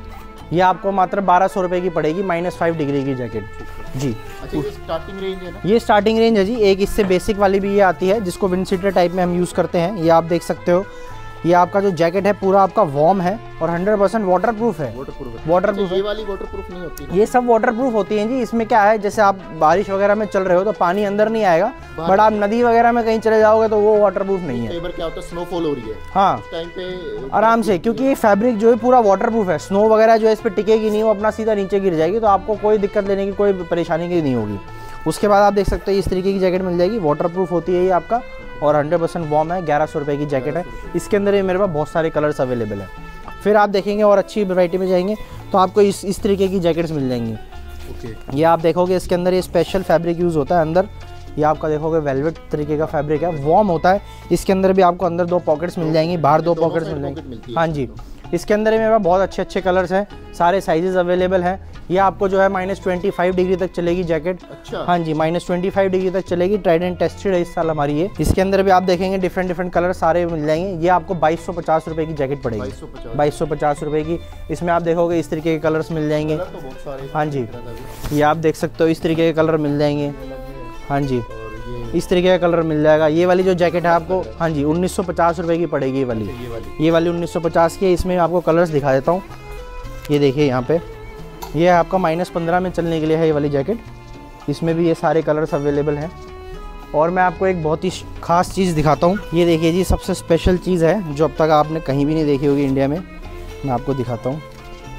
ये आपको मात्र बारह सौ रुपये की पड़ेगी, माइनस फाइव डिग्री की जैकेट जी। अच्छा, ये स्टार्टिंग रेंज है ना? ये स्टार्टिंग रेंज है जी। एक इससे बेसिक वाली भी ये आती है जिसको विंड शीटर टाइप में हम यूज़ करते हैं। ये आप देख सकते हो, ये आपका जो जैकेट है पूरा आपका वार्म है और हंड्रेड परसेंट वाटर प्रूफ है। Waterproof waterproof. ये वाली वाटर प्रूफ नहीं होती? ये सब वाटर प्रूफ होती हैं जी। इसमें क्या है, जैसे आप बारिश वगैरह में चल रहे हो तो पानी अंदर नहीं आएगा, बट आप नदी वगैरह में कहीं चले जाओगे तो वो वाटर प्रूफ नहीं है। कई बार क्या होता है, स्नोफॉल हो रही है, हाँ, उस टाइम पे आराम से, क्योंकि ये फैब्रिक जो है पूरा वाटर प्रूफ है। स्नो वगैरह जो है इस पर टिकेगी नहीं, वो अपना सीधा नीचे गिर जाएगी, तो आपको कोई दिक्कत लेने की, कोई परेशानी की नहीं होगी। उसके बाद आप देख सकते हैं इस तरीके की जैकेट मिल जाएगी, वाटर प्रूफ होती है ये आपका, और हंड्रेड परसेंट वार्म है। ग्यारह सौ रुपये की जैकेट है। इसके अंदर ये मेरे पास बहुत सारे कलर्स अवेलेबल है। फिर आप देखेंगे और अच्छी वैरायटी में जाएंगे तो आपको इस इस तरीके की जैकेट्स मिल जाएंगी। ओके। ये आप देखोगे इसके अंदर ये स्पेशल फैब्रिक यूज़ होता है अंदर। ये आपका देखोगे वेलवेट तरीके का फैब्रिक है, वार्म होता है। इसके अंदर भी आपको अंदर दो पॉकेट्स मिल जाएंगी, बाहर दो पॉकेट्स मिल जाएंगी। हाँ जी, इसके अंदर मेरे पास बहुत अच्छे अच्छे कलर्स हैं, सारे साइजेस अवेलेबल हैं। ये आपको जो है माइनस ट्वेंटी फाइव डिग्री तक चलेगी जैकेट। अच्छा। हाँ जी, माइनस ट्वेंटी फाइव डिग्री तक चलेगी। ट्राइडेंट टेस्टेड है इस साल हमारी ये। इसके अंदर भी आप देखेंगे डिफरेंट डिफरेंट कलर सारे मिल जाएंगे। ये आपको बाईस सौ पचास रुपये की जैकेट पड़ेगी, बाईस सौ पचास रुपये की। इसमें आप देखोगे इस तरीके के कलर्स मिल जाएंगे। हाँ जी, ये आप देख सकते हो इस तरीके के कलर मिल जाएंगे। हाँ जी, इस तरीके का कलर मिल जाएगा। ये वाली जो जैकेट है आपको, हाँ जी, उन्नीस सौ पचास रुपये की पड़ेगी ये वाली। ये वाली ये वाली उन्नीस सौ पचास की है। इसमें आपको कलर्स दिखा देता हूँ। ये देखिए यहाँ पे, ये आपका माइनस पंद्रह में चलने के लिए है ये वाली जैकेट। इसमें भी ये सारे कलर्स अवेलेबल हैं। और मैं आपको एक बहुत ही ख़ास चीज़ दिखाता हूँ। ये देखिए जी, सबसे स्पेशल चीज़ है जो अब तक आपने कहीं भी नहीं देखी होगी इंडिया में। मैं आपको दिखाता हूँ।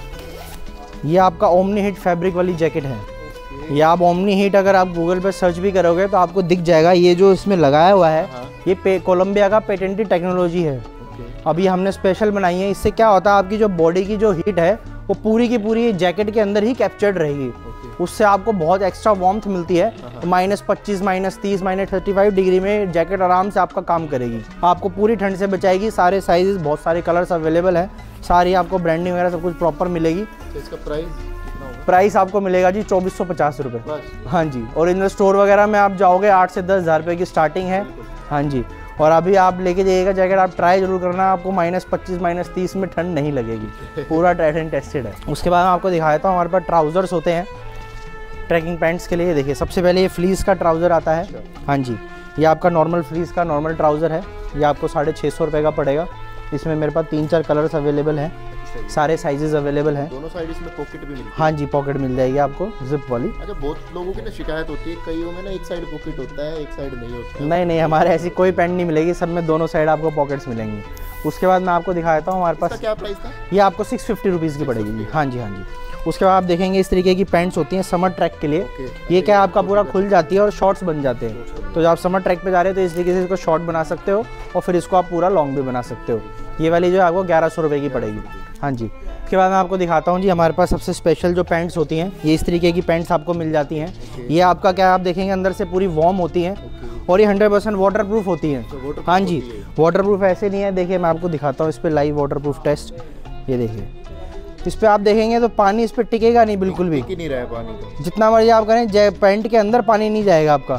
ये आपका ओमनी हीट फैब्रिक वाली जैकेट है। ये आप ओमनी हीट अगर आप गूगल पे सर्च भी करोगे तो आपको दिख जाएगा। ये जो इसमें लगाया हुआ है, ये कोलंबिया का पेटेंटेड टेक्नोलॉजी है। अभी हमने स्पेशल बनाई है। इससे क्या होता है, आपकी जो बॉडी की जो हीट है वो पूरी की पूरी जैकेट के अंदर ही कैप्चर्ड रहेगी। उससे आपको बहुत एक्स्ट्रा वार्मथ मिलती है। माइनस पच्चीस, माइनस तीस, माइनस थर्टी फाइव डिग्री में जैकेट आराम से आपका काम करेगी, आपको पूरी ठंड से बचाएगी। सारे साइजेस, बहुत सारे कलर्स अवेलेबल हैं, सारी आपको ब्रांडिंग वगैरह सब कुछ प्रॉपर मिलेगी। इसका प्राइस प्राइस आपको मिलेगा जी चौबीस सौ पचास रुपये। हाँ जी, और इन स्टोर वगैरह में आप जाओगे आठ से दस हज़ार रुपये की स्टार्टिंग है। हाँ जी, और अभी आप लेके जाइएगा जैकेट, आप ट्राई जरूर करना, आपको माइनस पच्चीस, माइनस तीस में ठंड नहीं लगेगी। पूरा ट्राइड एंड टेस्टेड है। उसके बाद मैं आपको दिखा देता हूँ, हमारे पास ट्राउज़र्स होते हैं ट्रैकिंग पैंट्स के लिए। देखिए, सबसे पहले ये फ्लीस का ट्राउज़र आता है। हाँ जी, ये आपका नॉर्मल फ्लीस का नॉर्मल ट्राउज़र है। ये आपको साढ़े छः सौ रुपये का पड़ेगा। इसमें मेरे पास तीन चार कलर्स अवेलेबल हैं, सारे साइजेस अवेलेबल हैं। दोनों साइड इसमें पॉकेट भी मिलती है। हाँ जी, पॉकेट मिल जाएगी आपको जिप वाली। अच्छा, बहुत लोगों की ना शिकायत होती है, कईयों में ना एक साइड पॉकेट होता है, एक साइड नहीं होता है। नहीं नहीं, हमारे ऐसी कोई पैंट नहीं मिलेगी, सब में दोनों साइड आपको पॉकेट्स मिलेंगी। उसके बाद मैं आपको दिखा देता हूँ हमारे पास। क्या प्राइस था? ये आपको सिक्स फिफ्टी रुपीज़ की पड़ेगी। हाँ जी, हाँ जी। उसके बाद आप देखेंगे इस तरीके की पैंट्स होती हैं समर ट्रैक के लिए। ये क्या है, आपका पूरा खुल जाती है और शॉर्ट्स बन जाते हैं। तो जब आप समर ट्रैक पे जा रहे हो तो इस तरीके से इसको शॉर्ट बना सकते हो और फिर इसको आप पूरा लॉन्ग भी बना सकते हो। ये वाली जो है आपको ग्यारह सौ रुपये की पड़ेगी। हाँ जी, उसके बाद मैं आपको दिखाता हूँ जी, हमारे पास सबसे स्पेशल जो पैंट्स होती हैं, ये इस तरीके की पैंट्स आपको मिल जाती हैं। ये आपका क्या है, आप देखेंगे अंदर से पूरी वार्म होती हैं और ये हंड्रेड परसेंट वाटर प्रूफ होती हैं। हाँ जी, वाटर प्रूफ ऐसे नहीं है। देखिए, मैं आपको दिखाता हूँ इस पर लाइव वाटर प्रूफ टेस्ट। ये देखिए, इस पर आप देखेंगे तो पानी इस पर टिकेगा नहीं, बिल्कुल भी नहीं रहा है पानी। जितना मर्जी आप करें, पैंट के अंदर पानी नहीं जाएगा आपका।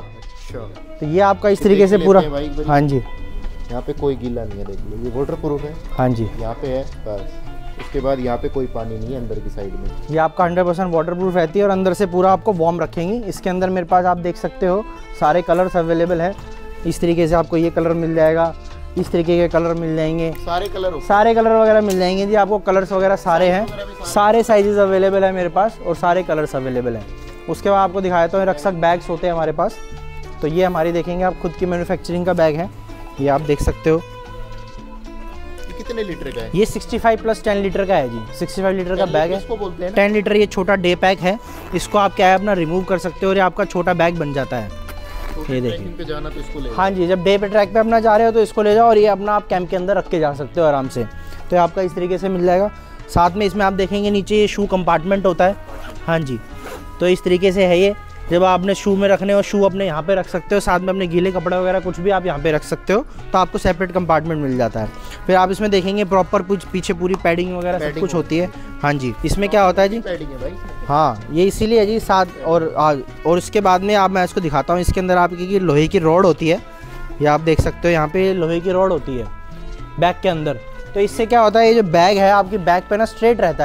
तो ये आपका इस तरीके से पूरा। हाँ जी, यहाँ पे कोई गीला नहीं है, देख लो, ये वाटर प्रूफ है। हाँ जी, यहाँ पे है बस। उसके बाद यहाँ पे कोई पानी नहीं है अंदर की साइड में। ये आपका हंड्रेड परसेंट वाटर प्रूफ रहती है और अंदर से पूरा आपको वार्म रखेंगी। इसके अंदर मेरे पास आप देख सकते हो सारे कलर्स अवेलेबल हैं। इस तरीके से आपको ये कलर मिल जाएगा, इस तरीके के कलर मिल जाएंगे, सारे कलर सारे कलर वगैरह मिल जाएंगे जी आपको। कलर्स वगैरह सारे हैं, सारे साइजेस अवेलेबल है मेरे पास और सारे कलर्स अवेलेबल हैं। उसके बाद आपको दिखाया तो रक्षक बैग्स होते हैं हमारे पास। तो ये हमारी देखेंगे आप खुद की मैन्युफैक्चरिंग का बैग है, ये आप देख सकते हो। कितने लीटर का है? ये sixty five plus ten litre का है जी। सिक्सटी फाइव लीटर का बैग है। इसको बोलते हैं टेन लीटर ये छोटा डे पैक है। इसको आप क्या है अपना रिमूव कर सकते हो और ये आपका छोटा बैग बन जाता है। तो ये देखिए पे जाना तो इसको ले। हाँ जी, जब डे पे ट्रैक पे अपना जा रहे हो तो इसको ले जाओ और ये अपना आप कैंप के अंदर रख के जा सकते हो आराम से। तो आपका इस तरीके से मिल जाएगा। साथ में इसमें आप देखेंगे नीचे ये शू कंपार्टमेंट होता है। हाँ जी, तो इस तरीके से है ये। जब आपने शू में रखने हो, शू अपने यहाँ पे रख सकते हो, साथ में अपने गीले कपड़े वगैरह कुछ भी आप यहाँ पे रख सकते हो, तो आपको सेपरेट कंपार्टमेंट मिल जाता है। फिर आप इसमें देखेंगे प्रॉपर कुछ पीछे पूरी पैडिंग वगैरह सब कुछ होती है। हाँ जी, इसमें क्या होता है जी, पैडिंग है भाई। हाँ, ये इसीलिए है जी साथ। और और उसके बाद में आप मैं इसको दिखाता हूँ। इसके अंदर आपकी लोहे की रॉड होती है, ये आप देख सकते हो। यहाँ पे लोहे की रॉड होती है बैग के अंदर। तो इससे क्या होता है, ये जो बैग है आपकी बैग पे ना स्ट्रेट रहता है।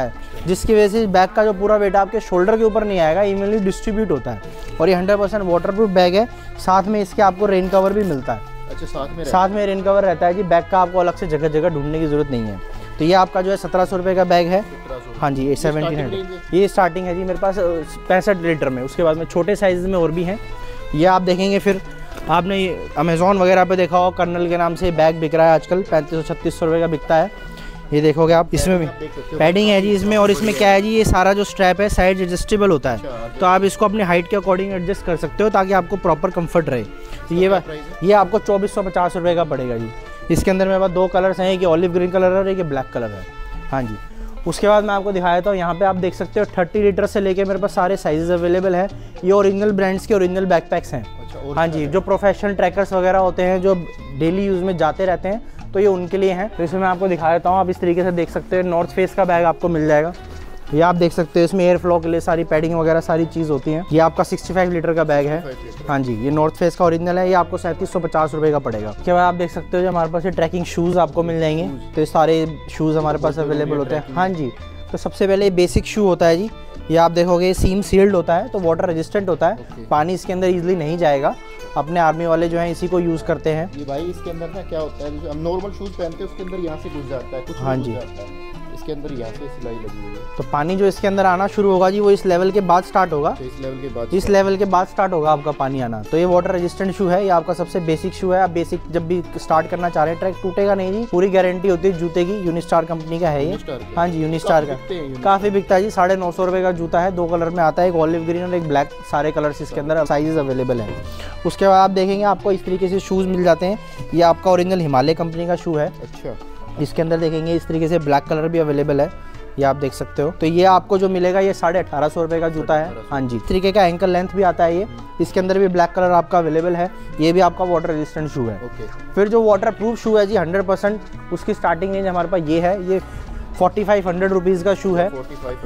जिसकी वजह से इस बैग का जो पूरा वेट आपके शोल्डर के ऊपर नहीं आएगा, इवनली डिस्ट्रीब्यूट होता है। और ये हंड्रेड परसेंट वाटरप्रूफ बैग है। साथ में इसके आपको रेन कवर भी मिलता है। अच्छा, साथ में साथ में रेन कवर रहता है जी। बैग का आपको अलग से जगह जगह ढूंढने की जरूरत नहीं है। तो ये आपका जो है सत्रह सौ रुपये का बैग है। हाँ जी, ये सेवनटीन हंड्रेड ये स्टार्टिंग है जी मेरे पास पैंसठ लीटर में। उसके बाद में छोटे साइज में और भी हैं। ये आप देखेंगे, फिर आपने अमेज़ॉन वगैरह पे देखा हो, कर्नल के नाम से बैग बिक रहा है आजकल, पैंतीस सौ छत्तीस सौ रुपये का बिकता है। ये देखोगे आप, इसमें भी पैडिंग है जी इसमें। और इसमें क्या है जी, ये सारा जो स्ट्रैप है साइड एडजस्टेबल होता है, तो आप इसको अपने हाइट के अकॉर्डिंग एडजस्ट कर सकते हो ताकि आपको प्रॉपर कंफर्ट रहे। तो ये ये आपको चौबीस सौ पचास रुपये का पड़ेगा जी। इसके अंदर मेरे पास दो कलर्स हैं, एक ऑलिव ग्रीन कलर है और एक ब्लैक कलर है। हाँ जी, उसके बाद मैं आपको दिखा देता हूँ। यहाँ पे आप देख सकते हो थर्टी लीटर से लेके मेरे पास सारे साइजेस अवेलेबल है। ये ओरिजिनल ब्रांड्स के ओरिजिनल बैकपैक्स हैं। हाँ जी, जो प्रोफेशनल ट्रैकर्स वगैरह होते हैं, जो डेली यूज़ में जाते रहते हैं, तो ये उनके लिए हैं। तो इसमें मैं आपको दिखा देता हूँ। आप इस तरीके से देख सकते हैं, नॉर्थ फेस का बैग आपको मिल जाएगा। ये आप देख सकते हो, इसमें एयर फ्लो के लिए सारी पैडिंग वगैरह सारी चीज़ होती है। ये आपका पैंसठ लीटर का बैग है। हाँ जी, ये नॉर्थ फेस का ओरिजिनल है। ये आपको सैंतीस सौ पचास रुपये का पड़ेगा। उसके बाद आप देख सकते हो जो हमारे पास ये ट्रैकिंग शूज़ आपको मिल जाएंगे। तो ये सारे शूज़ हमारे पास अवेलेबल होते हैं। हाँ जी, तो सबसे पहले बेसिक शू होता है जी। ये आप देखोगे सीम सील्ड होता है, तो वाटर रेजिस्टेंट होता है। पानी इसके अंदर ईजिली नहीं जाएगा। अपने आर्मी वाले जो हैं इसी को यूज़ करते हैं। ये भाई इसके अंदर ना क्या होता है, हम नॉर्मल शूज़ पहनते हैं उसके अंदर यहाँ से घुस जाता है कुछ। हाँ जी, इसके अंदर यहाँ से सिलाई लगी हुई है, तो पानी जो इसके अंदर आना शुरू होगा जी वो इस लेवल के बाद स्टार्ट होगा। तो इस लेवल के बाद इस लेवल के बाद स्टार्ट होगा आपका पानी आना। तो ये वाटर रेजिस्टेंट शू है। ये आपका सबसे बेसिक शू है। आप बेसिक जब भी स्टार्ट करना चाह रहे हैं, ट्रैक टूटेगा नहीं जी, पूरी गारंटी होती है जूते की। यूनिस्टार कंपनी का है ये। हाँ जी, यूनिस्टार का काफ़ी बिकता है जी। साढ़े नौ सौ रुपये का जूता है। दो कलर में आता है, एक ऑलिव ग्रीन और एक ब्लैक। सारे कलर्स इसके अंदर साइजेस अवेलेबल है। उसके बाद आप देखेंगे आपको इस तरीके से शूज़ मिल जाते हैं। ये आपका ओरिजिनल हिमालय कंपनी का शू है। अच्छा, इसके अंदर देखेंगे इस तरीके से ब्लैक कलर भी अवेलेबल है। ये आप देख सकते हो। तो ये आपको जो मिलेगा ये साढ़े अठारह सौ रुपये का जूता है। हाँ जी, इस तरीके का एंकल लेंथ भी आता है ये। इसके अंदर भी ब्लैक कलर आपका अवेलेबल है। ये भी आपका वाटर रेजिस्टेंट शू है। ओके। फिर जो वाटर प्रूफ शू है जी हंड्रेड परसेंट, उसकी स्टार्टिंग रेंज हमारे पास ये है। ये फोर्टी फाइव हंड्रेड रुपीज़ का शू है।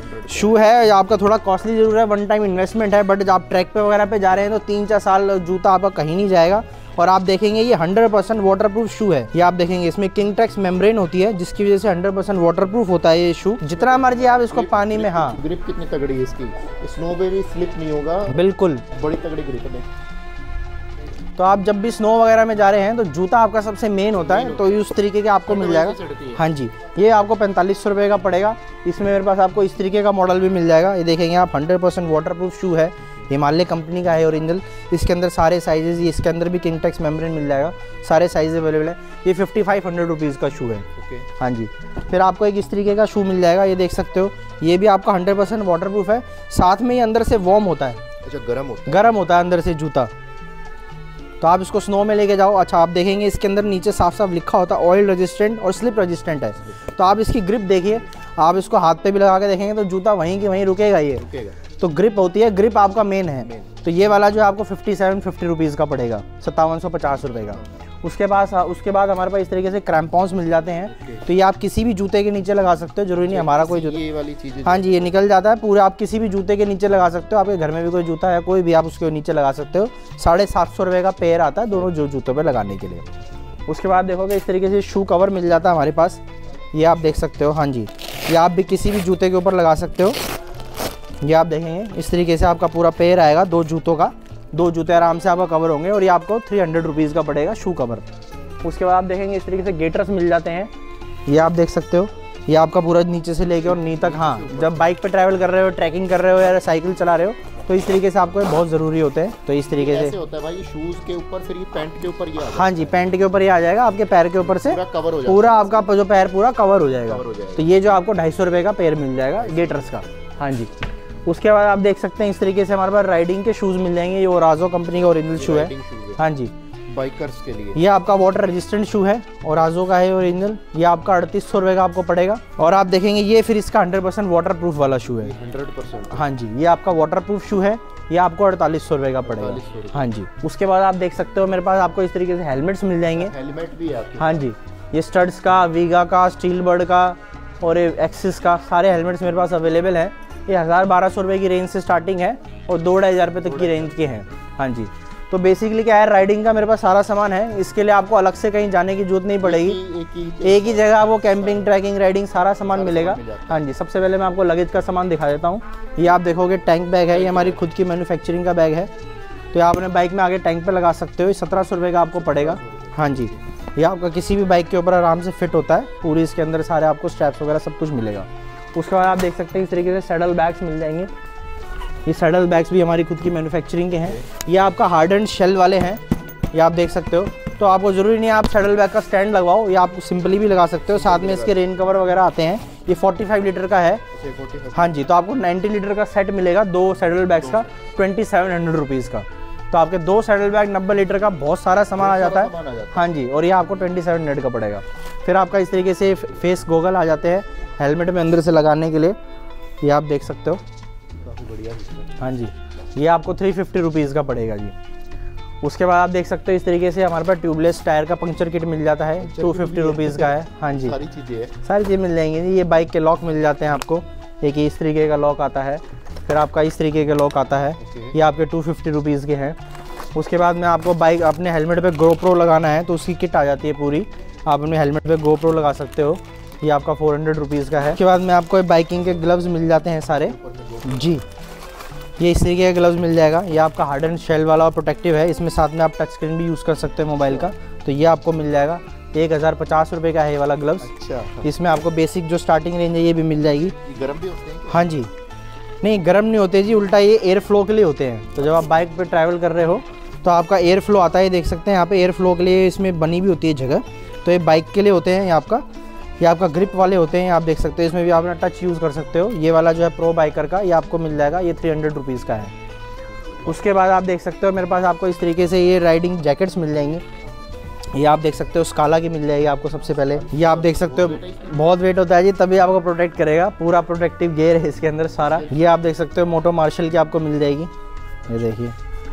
शू है आपका थोड़ा कॉस्टली जरूर है, वन टाइम इन्वेस्टमेंट है, बट जब आप ट्रैक पे वगैरह पे जा रहे हैं तो तीन चार साल जूता आपका कहीं नहीं जाएगा। और आप देखेंगे ये हंड्रेड परसेंट वाटरप्रूफ शू है। ये आप देखेंगे इसमें किंग टेक्स मेम्ब्रेन होती है, जिसकी वजह से हंड्रेड परसेंट वाटरप्रूफ होता है ये शू। जितना मर्जी आप इसको पानी में। हाँ, ग्रिप कितनी तगड़ी है इसकी, स्नो में भी स्लिप नहीं होगा, बिल्कुल बड़ी तगड़ी ग्रिप है। तो आप जब भी स्नो वगैरह में जा रहे हैं तो जूता आपका सबसे मेन होता है, तो उस तरीके के आपको मिल जाएगा। हाँ जी, ये आपको पैंतालीस सौ रुपये का पड़ेगा। इसमें मेरे पास आपको इस तरीके का मॉडल भी मिल जाएगा। ये देखेंगे आप, हंड्रेड परसेंट वाटरप्रूफ शू है, हिमालय कंपनी का है ओरिजिनल। इसके अंदर सारे साइजेस, इसके अंदर भी किंग टेक्स मेम्ब्रेन मिल जाएगा। सारे साइज अवेलेबल है। ये फिफ्टी फाइव हंड्रेड रुपीज़ का शू है। ओके। हाँ जी, फिर आपको एक इस तरीके का शू मिल जाएगा। ये देख सकते हो, ये भी आपका हंड्रेड परसेंट वाटरप्रूफ है। साथ में ये अंदर से वार्म होता है। अच्छा, गर्म होता है। गर्म होता है अंदर से जूता, तो आप इसको स्नो में लेके जाओ। अच्छा, आप देखेंगे इसके अंदर नीचे साफ साफ लिखा होता है ऑयल रेजिस्टेंट और स्लिप रेजिस्टेंट है। तो आप इसकी ग्रिप देखिए, आप इसको हाथ पे भी लगा के देखेंगे तो जूता वहीं की वहीं रुकेगा। ये रुकेगा। तो ग्रिप होती है, ग्रिप आपका मेन है। तो ये वाला जो है आपको फिफ्टी सेवन फिफ्टी रुपीज़ का पड़ेगा, सत्तावन सौ पचास रुपये का। उसके बाद उसके बाद हमारे पास इस तरीके से क्रैम्पॉन्स मिल जाते हैं। तो ये आप किसी भी जूते के नीचे लगा सकते हो, जरूरी नहीं हमारा कोई जूता। ये वाली चीज़ें, हाँ जी, ये निकल जाता है पूरे। आप किसी भी जूते के नीचे लगा सकते हो। आपके घर में भी कोई जूता है कोई भी, आप उसके नीचे लगा सकते हो। साढ़े सात सौ रुपये का पेयर आता है दोनों जो जूतों पे लगाने के लिए। उसके बाद देखोगे इस तरीके से शू कवर मिल जाता है हमारे पास। ये आप देख सकते हो। हाँ जी, ये आप भी किसी भी जूते के ऊपर लगा सकते हो। ये आप देखेंगे इस तरीके से आपका पूरा पेयर आएगा दो जूतों का। दो जूते आराम से आपका कवर होंगे और ये आपको थ्री हंड्रेड रुपीज़ का पड़ेगा शू कवर। उसके बाद आप देखेंगे इस तरीके से गेटर्स मिल जाते हैं। ये आप देख सकते हो, ये आपका पूरा नीचे से लेके और नी तक। हाँ, जब बाइक पे ट्रैवल कर रहे हो, ट्रैकिंग कर रहे हो या साइकिल चला रहे हो, तो इस तरीके से आपको बहुत ज़रूरी होते हैं। तो इस तरीके से होता है भाई, ये शूज़ के ऊपर, फिर ये पैंट के ऊपर ये। हाँ जी, पैंट के ऊपर ये आ जाएगा, आपके पैर के ऊपर से पूरा कवर हो जाएगा। पूरा आपका जो पैर पूरा कवर हो जाएगा। कवर हो जाएगा। तो ये जो आपको ढाई सौ रुपये का पेयर मिल जाएगा गेटर्स का। हाँ जी, उसके बाद आप देख सकते हैं इस तरीके से हमारे पास राइडिंग के शूज़ मिल जाएंगे। ये ओराजो कंपनी का ओरिजिनल शू है। हाँ जी, बाइकर्स के लिए। ये आपका वाटर रेजिस्टेंट शू है, ओराजो का है ओरिजिनल। ये आपका अड़तीस सौ रुपये का आपको पड़ेगा। और आप देखेंगे ये फिर इसका हंड्रेड परसेंट वाटर प्रूफ वाला शू है। Hundred percent. हाँ जी, ये आपका वाटर प्रूफ शू है। ये आपको अड़तालीस सौ रुपये का पड़ेगा। हाँ जी, उसके बाद आप देख सकते हो मेरे पास आपको इस तरीके से हेलमेट्स मिल जाएंगे। हेलमेट भी है आपके? हाँ जी, ये स्टड्स का, वीगा का, स्टील बर्ड का और एक्सिस का सारे हेलमेट्स मेरे पास अवेलेबल हैं। ये हज़ार बारह सौ रुपये की रेंज से स्टार्टिंग है और दो ढाई हज़ार रुपये तक की रेंज के हैं। हाँ जी, तो बेसिकली क्या है, राइडिंग का मेरे पास सारा सामान है, इसके लिए आपको अलग से कहीं जाने की जरूरत नहीं पड़ेगी। एक ही एक ही जगह आपको कैंपिंग, ट्रैकिंग, राइडिंग सारा सामान मिलेगा। हाँ जी, सबसे पहले मैं आपको लगेज का सामान दिखा देता हूँ। ये आप देखोगे टैंक बैग है, ये हमारी खुद की मैन्युफैक्चरिंग का बैग है। तो ये आप अपने बाइक में आगे टैंक पे लगा सकते हो। ये सत्रह सौ रुपये का आपको पड़ेगा। हाँ जी, ये आपका किसी भी बाइक के ऊपर आराम से फिट होता है। पूरी इसके अंदर सारे आपको स्ट्रैप्स वगैरह सब कुछ मिलेगा। उसके बाद आप देख सकते हैं इस तरीके से सैडल बैग्स मिल जाएंगे। ये सैडल बैग्स भी हमारी खुद की मैन्युफैक्चरिंग के हैं। ये आपका हार्ड एंड शेल वाले हैं, ये आप देख सकते हो। तो आपको ज़रूरी नहीं है आप सैडल बैग का स्टैंड लगवाओ, या आप सिंपली भी लगा सकते हो। साथ में इसके रेन कवर वगैरह आते हैं। ये पैंतालीस लीटर का है। हाँ जी, तो आपको नब्बे लीटर का सेट मिलेगा दो सैडल बैग्स का, ट्वेंटी सेवन हंड्रेड रुपीज़ का। तो आपके दो सैडल बैग नब्बे लीटर का बहुत सारा सामान आ जाता है। हाँ जी, और ये आपको ट्वेंटी सेवन हंड्रेड का पड़ेगा। फिर आपका इस तरीके से फेस गोगल आ जाते हैं हेलमेट में अंदर से लगाने के लिए, ये आप देख सकते हो। काफ़ी बढ़िया। हाँ जी, ये आपको थ्री फिफ्टी रुपीज़ का पड़ेगा जी। उसके बाद आप देख सकते हो इस तरीके से हमारे पास ट्यूबलेस टायर का पंक्चर किट मिल जाता है, टू फिफ्टी रुपीज़ का है। हाँ जी, सारी चीज़ें हैं, सारी चीज़ें मिल जाएंगी जी। ये बाइक के लॉक मिल जाते हैं आपको, एक इस तरीके का लॉक आता है, फिर आपका इस तरीके का लॉक आता है। ये आपके टू फिफ्टी रुपीज़ के हैं। उसके बाद में आपको बाइक अपने हेलमेट पे गोप्रो लगाना है तो उसकी किट आ जाती है पूरी, आप अपने हेलमेट पे गोप्रो लगा सकते हो। ये आपका फोर हंड्रेड रुपीज़ का है। उसके बाद में आपको बाइकिंग के ग्लव्स मिल जाते हैं सारे जी। ये इस तरीके का ग्लव्स मिल जाएगा। ये आपका हार्ड एंड शेल वाला और प्रोटेक्टिव है। इसमें साथ में आप टच स्क्रीन भी यूज़ कर सकते हैं मोबाइल का। तो ये आपको मिल जाएगा एक हज़ार पचास रुपये का है ये वाला ग्लव्स। अच्छा, इसमें आपको बेसिक जो स्टार्टिंग रेंज है ये भी मिल जाएगी। ये गर्म भी होते हैं? हाँ जी, नहीं गर्म नहीं होते जी, उल्टा ये एयर फ्लो के लिए होते हैं। तो जब आप बाइक पे ट्रैवल कर रहे हो तो आपका एयर फ्लो आता है, देख सकते हैं यहाँ पे एयर फ्लो के लिए इसमें बनी भी होती है जगह। तो ये बाइक के लिए होते हैं। ये आपका ये आपका ग्रिप वाले होते हैं, आप देख सकते हो। इसमें भी आप अपना टच यूज़ कर सकते हो। ये वाला जो है प्रो बाइकर का, ये आपको मिल जाएगा, ये थ्री हंड्रेड रुपीज़ का है। उसके बाद आप देख सकते हो मेरे पास आपको इस तरीके से ये राइडिंग जैकेट्स मिल जाएंगी। ये आप देख सकते हो स्काला की मिल जाएगी आपको सबसे पहले। ये आप देख सकते हो बहुत वेट होता है जी, तभी आपको प्रोटेक्ट करेगा। पूरा प्रोटेक्टिव गेयर है इसके अंदर सारा। ये आप देख सकते हो मोटो मार्शल की आपको मिल जाएगी, ये देखिए।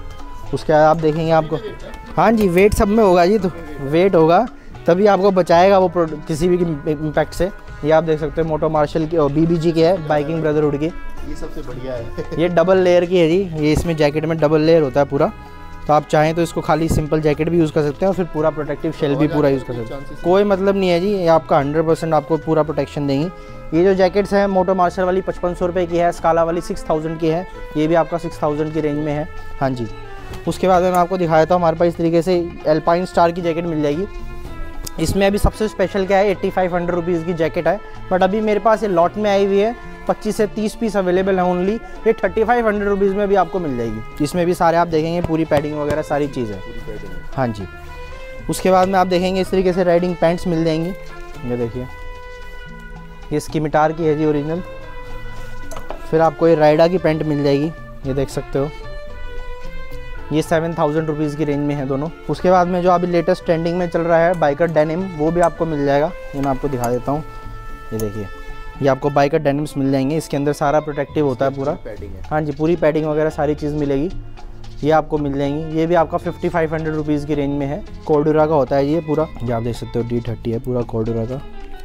उसके बाद आप देखेंगे आपको, हाँ जी वेट सब में होगा जी, तो वेट होगा तभी आपको बचाएगा वो किसी भी इम्पैक्ट से। ये आप देख सकते हो मोटो मार्शल की और बीबीजी की है, बाइकिंग ब्रदरहुड की। ये सबसे बढ़िया है। ये डबल लेयर की है जी। ये इसमें जैकेट में डबल लेयर होता है पूरा। तो आप चाहें तो इसको खाली सिंपल जैकेट भी यूज़ कर सकते हैं और फिर पूरा प्रोटेक्टिव शेल भी पूरा यूज़ कर सकते हैं। कोई मतलब नहीं है जी, ये आपका हंड्रेड परसेंट आपको पूरा प्रोटेक्शन देंगी। ये जो जैकेट्स हैं मोटो मार्शल वाली पचपन सौ रुपये की है, स्काला वाली सिक्स थाउजेंड की है। ये भी आपका सिक्स थाउजेंड की रेंज में है। हाँ जी, उसके बाद में मैं आपको दिखाया था हमारे पास इस तरीके से एल्पाइन स्टार की जैकेट मिल जाएगी। इसमें अभी सबसे स्पेशल क्या है, एट्टी फाइव हंड्रेड रुपीज़ की जैकेट है। बट अभी मेरे पास ये लॉट में आई हुई है, पच्चीस से तीस पीस अवेलेबल है ओनली। ये थर्टी फाइव हंड्रेड रुपीज़ में भी आपको मिल जाएगी। इसमें भी सारे आप देखेंगे पूरी पैडिंग वगैरह सारी चीज़ है। हाँ जी, उसके बाद में आप देखेंगे इस तरीके से राइडिंग पैंट्स मिल जाएंगी। ये देखिए, ये स्कीमिटार की है जी ओरिजिनल। फिर आपको ये राइडा की पैंट मिल जाएगी, ये देख सकते हो। ये सेवन थाउजेंड रुपीज़ की रेंज में है दोनों। उसके बाद में जो अभी लेटेस्ट ट्रेंडिंग में चल रहा है बाइकर डेनिम, वो भी आपको मिल जाएगा। ये मैं आपको दिखा देता हूँ, ये देखिए। ये आपको बाइकर डेनिम्स मिल जाएंगे। इसके अंदर सारा प्रोटेक्टिव होता है पूरा। हाँ जी, पूरी पैडिंग वगैरह सारी चीज़ मिलेगी, ये आपको मिल जाएंगी। ये भी आपका फिफ्टी फाइव हंड्रेड रुपीज़ की रेंज में है। कॉर्डुरा का होता है ये पूरा, ये आप देख सकते हो डी थर्टी है पूरा कॉर्डुरा का।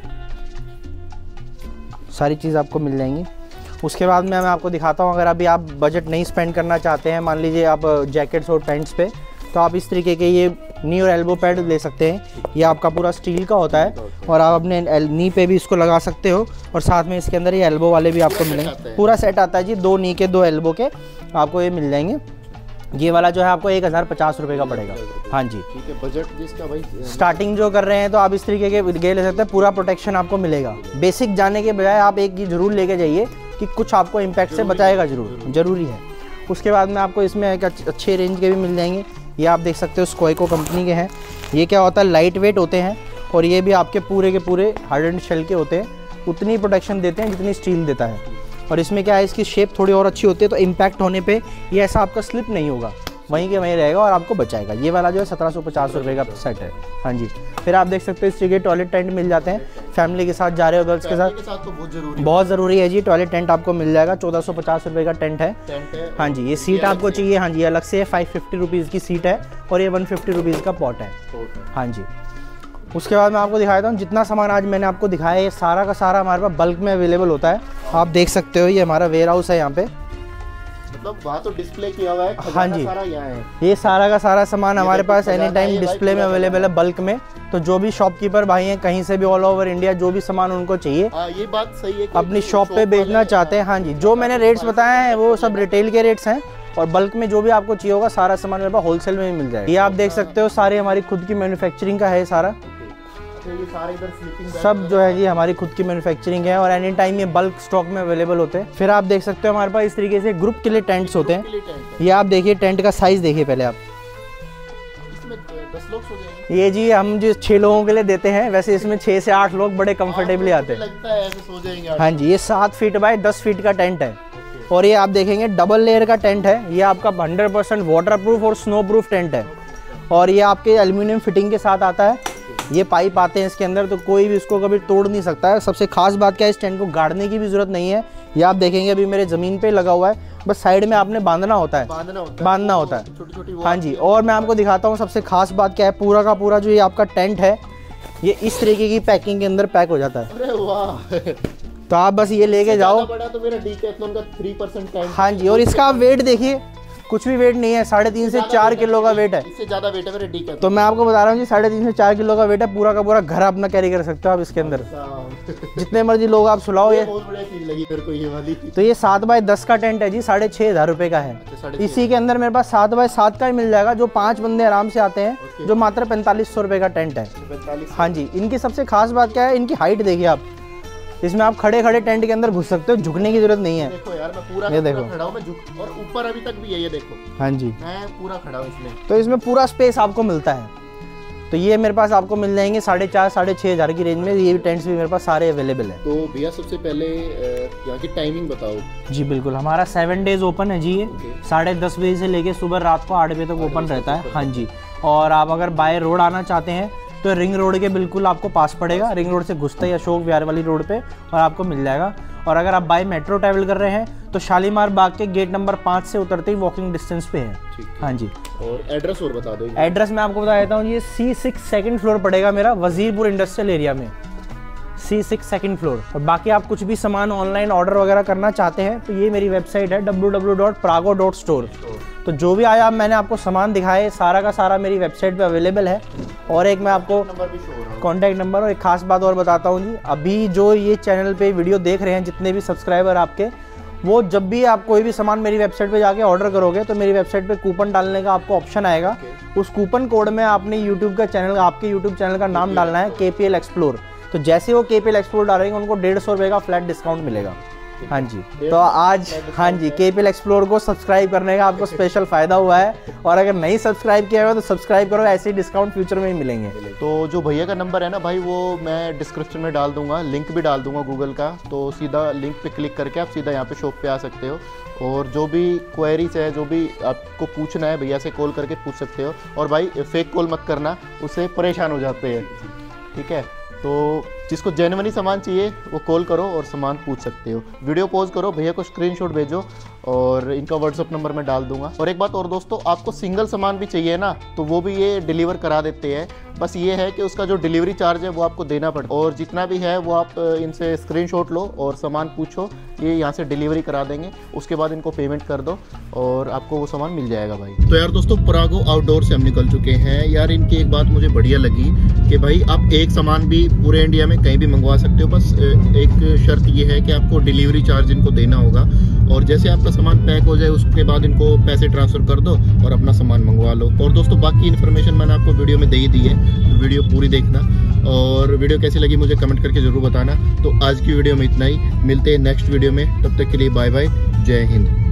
सारी चीज़ आपको मिल जाएंगी। उसके बाद में मैं आपको दिखाता हूँ, अगर अभी आप बजट नहीं स्पेंड करना चाहते हैं, मान लीजिए आप जैकेट्स और पैंट्स पे, तो आप इस तरीके के ये नी और एल्बो पैड ले सकते हैं। ये आपका पूरा स्टील का होता है और आप अपने नी पे भी इसको लगा सकते हो। और साथ में इसके अंदर ये एल्बो वाले भी आपको मिलेंगे। पूरा सेट आता है जी, दो नी के दो एल्बो के आपको ये मिल जाएंगे। ये वाला जो है आपको एक हज़ार पचास रुपये का पड़ेगा। हाँ जी, ठीक है। बजट जिसका भाई स्टार्टिंग जो कर रहे हैं तो आप इस तरीके के गे ले सकते हैं, पूरा प्रोटेक्शन आपको मिलेगा। बेसिक जाने के बजाय आप एक ये जरूर लेके जाइए कि कुछ आपको इम्पैक्ट से बचाएगा, जरूर जरूरी है। उसके बाद में आपको इसमें एक अच्छे रेंज के भी मिल जाएंगे। ये आप देख सकते हो स्कोइको कंपनी के हैं। ये क्या होता है, लाइट वेट होते हैं और ये भी आपके पूरे के पूरे हार्ड एंड शेल के होते हैं। उतनी प्रोटेक्शन देते हैं जितनी स्टील देता है। और इसमें क्या है, इसकी शेप थोड़ी और अच्छी होती है, तो इम्पैक्ट होने पे ये ऐसा आपका स्लिप नहीं होगा, वहीं के वहीं रहेगा और आपको बचाएगा। ये वाला जो है सत्रह सौ पचास रुपये का सेट है। हाँ जी, फिर आप देख सकते हो इस जगह टॉयलेट टेंट मिल जाते हैं। फैमिली के साथ जा रहे हो, गर्ल्स के साथ, के साथ तो बहुत जरूरी बहुत ज़रूरी है जी। टॉयलेट टेंट आपको मिल जाएगा, चौदह सौ पचास रुपये का टेंट है। टेंट है। हाँ जी, ये सीट आपको चाहिए, हाँ जी अलग से है, फाइव फिफ्टी रुपीज़ की सीट है और ये वन फिफ्टी रुपीज़ का पॉट है। हाँ जी, उसके बाद मैं आपको दिखा देता हूँ, जितना सामान आज मैंने आपको दिखाया ये सारा का सारा हमारे पास बल्क में अवेलेबल होता है। आप देख सकते हो ये हमारा वेयर हाउस है यहाँ पे। मतलब वहाँ तो डिस्प्ले किया हुआ है, हाँ जी, सारा यहाँ है। ये सारा का सारा सामान हमारे पास एनी टाइम डिस्प्ले में अवेलेबल है बल्क में। तो जो भी शॉपकीपर भाई हैं कहीं से भी ऑल ओवर इंडिया जो भी सामान उनको चाहिए, आ, ये बात सही है, अपनी शॉप पे बेचना चाहते हैं, हाँ जी, जो मैंने रेट्स बताए हैं वो सब रिटेल के रेट्स हैं, और बल्क में जो भी आपको चाहिए होगा सारा सामान मेरे पास होलसेल में भी मिल जाएगा। ये आप देख सकते हो सारी हमारी खुद की मैन्युफैक्चरिंग का है सारा, ये सारे इधर स्लीपिंग सब जो है जी हमारी खुद की मैन्युफैक्चरिंग है, और एनी टाइम ये बल्क स्टॉक में अवेलेबल होते हैं। फिर आप देख सकते हो हमारे पास इस तरीके से ग्रुप के लिए टेंट्स होते हैं। ये आप देखिए टेंट का साइज देखिए पहले आप, इसमें दस लोग सो जाएंगे। ये जी हम जो छह लोगों के लिए देते हैं, वैसे इसमें छह से आठ लोग बड़े कंफर्टेबली आते हैं, लगता है ऐसे सो जाएंगे। हाँ जी, ये सात फीट बाय दस फीट का टेंट है, और ये आप देखेंगे डबल लेयर का टेंट है। ये आपका हंड्रेड परसेंट वाटर प्रूफ और स्नो प्रूफ टेंट है, और ये आपके एल्यूमिनियम फिटिंग के साथ आता है। ये पाइप आते हैं इसके अंदर, तो कोई भी इसको कभी तोड़ नहीं सकता है। सबसे खास बात क्या है, इस टेंट को गाड़ने की भी जरूरत नहीं है। ये आप देखेंगे अभी मेरे ज़मीन पे लगा हुआ है, बस साइड में आपने बांधना होता है, बांधना होता है, बांधना होता है। छोटी छोटी, हाँ जी, और मैं आपको दिखाता हूँ सबसे खास बात क्या है। पूरा का पूरा जो ये आपका टेंट है, ये इस तरीके की पैकिंग के अंदर पैक हो जाता है। अरे वाह, तो आप बस ये लेके जाओ। बड़ा तो मेरा डीकैथलॉन का थ्री परसेंट टेंट। हाँ जी, और इसका आप वेट देखिए, कुछ भी वेट नहीं है, साढ़े तीन से चार किलो का वेट है। इससे ज्यादा वेट है मेरे डीकैथलॉन। तो मैं आपको बता रहा हूँ जी, साढ़े तीन से चार किलो का वेट है। पूरा का पूरा घर अपना कैरी कर सकते हो आप इसके अंदर, जितने मर्जी लोग आप सुलाओ। ये बहुत बढ़िया चीज लगी मेरे को ये वाली। तो ये सात बाय दस का टेंट है जी, साढ़े छः हजार रुपये का है। इसी के अंदर मेरे पास सात बाय सात का ही मिल जाएगा, जो पाँच बंदे आराम से आते हैं, जो मात्र पैंतालीस सौ रुपये का टेंट है। हाँ जी, इनकी सबसे खास बात क्या है, इनकी हाइट देखिए आप, इसमें आप खड़े खड़े टेंट के अंदर घुस सकते हो, झुकने की जरूरत नहीं है। देखो यार, मैं पूरा ये देखो खड़ा हूं, मैं झुक, और ऊपर अभी तक भी है, ये देखो। हाँ जी, मैं पूरा खड़ा हूं इसमें, तो इसमें पूरा स्पेस आपको मिलता है। तो ये मेरे पास आपको मिल जाएंगे साढ़े चार साढ़े छः हज़ार की रेंज में। ये टेंट्स भी मेरे पास सारे अवेलेबल है। तो भैया सबसे पहले यहाँ की टाइमिंग बताओ। जी बिल्कुल, हमारा सेवन डेज ओपन है जी, ये साढ़े दस बजे से लेके सुबह रात को आठ बजे तक ओपन रहता है। हाँ जी, और आप अगर बाय रोड आना चाहते हैं तो रिंग रोड के बिल्कुल आपको पास पड़ेगा, रिंग रोड से घुसते ही अशोक विहार वाली रोड पे, और आपको मिल जाएगा। और अगर आप बाय मेट्रो ट्रैवल कर रहे हैं तो शालीमार बाग के गेट नंबर पाँच से उतरते ही वॉकिंग डिस्टेंस पे है। हाँ जी, और एड्रेस और बता दो। एड्रेस मैं आपको बता देता हूँ, ये सी सिक्स सेकंड फ्लोर पड़ेगा मेरा, वजीरपुर इंडस्ट्रियल एरिया में, सी सिक्स सेकंड फ्लोर। और बाकी आप कुछ भी सामान ऑनलाइन ऑर्डर वगैरह करना चाहते हैं तो ये मेरी वेबसाइट है W W W dot Prago dot store. तो जो भी आया मैंने आपको सामान दिखाए, सारा का सारा मेरी वेबसाइट पे अवेलेबल है। और एक मैं आपको कॉन्टैक्ट नंबर और एक खास बात और बताता हूँ जी, अभी जो ये चैनल पे वीडियो देख रहे हैं जितने भी सब्सक्राइबर आपके, वो जब भी आप कोई भी सामान मेरी वेबसाइट पे जाके ऑर्डर करोगे तो मेरी वेबसाइट पे कूपन डालने का आपको ऑप्शन आएगा। उस कूपन कोड में आपने यूट्यूब का चैनल, आपके यूट्यूब चैनल का नाम डालना है, के पी एल एक्सप्लोर। तो जैसे वो के पी एल एक्सप्लोर डालेंगे उनको डेढ़ सौ रुपये का फ्लैट डिस्काउंट मिलेगा। हाँ जी, तो आज हाँ जी के पी एल एक्सप्लोर को सब्सक्राइब करने का आपको स्पेशल फ़ायदा हुआ है, और अगर नहीं सब्सक्राइब किया हुआ तो सब्सक्राइब करो, ऐसे ही डिस्काउंट फ्यूचर में ही मिलेंगे। तो जो भैया का नंबर है ना भाई, वो मैं डिस्क्रिप्शन में डाल दूंगा, लिंक भी डाल दूंगा गूगल का, तो सीधा लिंक पे क्लिक करके आप सीधा यहाँ पे शॉप पे आ सकते हो। और जो भी क्वेरीज है, जो भी आपको पूछना है, भैया से कॉल करके पूछ सकते हो। और भाई फेक कॉल मत करना, उससे परेशान हो जाते हैं, ठीक है। तो जिसको जेन्युइनली सामान चाहिए वो कॉल करो और सामान पूछ सकते हो। वीडियो पॉज करो, भैया को स्क्रीनशॉट भेजो, और इनका व्हाट्सअप नंबर मैं डाल दूंगा। और एक बात और दोस्तों, आपको सिंगल सामान भी चाहिए ना तो वो भी ये डिलीवर करा देते हैं। बस ये है कि उसका जो डिलीवरी चार्ज है वो आपको देना पड़ता है, और जितना भी है वो आप इनसे स्क्रीनशॉट लो और सामान पूछो, ये यहाँ से डिलीवरी करा देंगे। उसके बाद इनको पेमेंट कर दो और आपको वो सामान मिल जाएगा भाई। तो यार दोस्तों, प्रागो आउटडोर से हम निकल चुके हैं। यार इनकी एक बात मुझे बढ़िया लगी कि भाई आप एक सामान भी पूरे इंडिया में कहीं भी मंगवा सकते हो, बस एक शर्त ये है कि आपको डिलीवरी चार्ज इनको देना होगा। और जैसे आपका सामान पैक हो जाए उसके बाद इनको पैसे ट्रांसफ़र कर दो और अपना सामान मंगवा लो। और दोस्तों बाकी इन्फॉर्मेशन मैंने आपको वीडियो में दे ही दी है, तो वीडियो पूरी देखना, और वीडियो कैसी लगी मुझे कमेंट करके ज़रूर बताना। तो आज की वीडियो में इतना ही, मिलते हैं नेक्स्ट वीडियो में, तब तक के लिए बाय बाय, जय हिंद।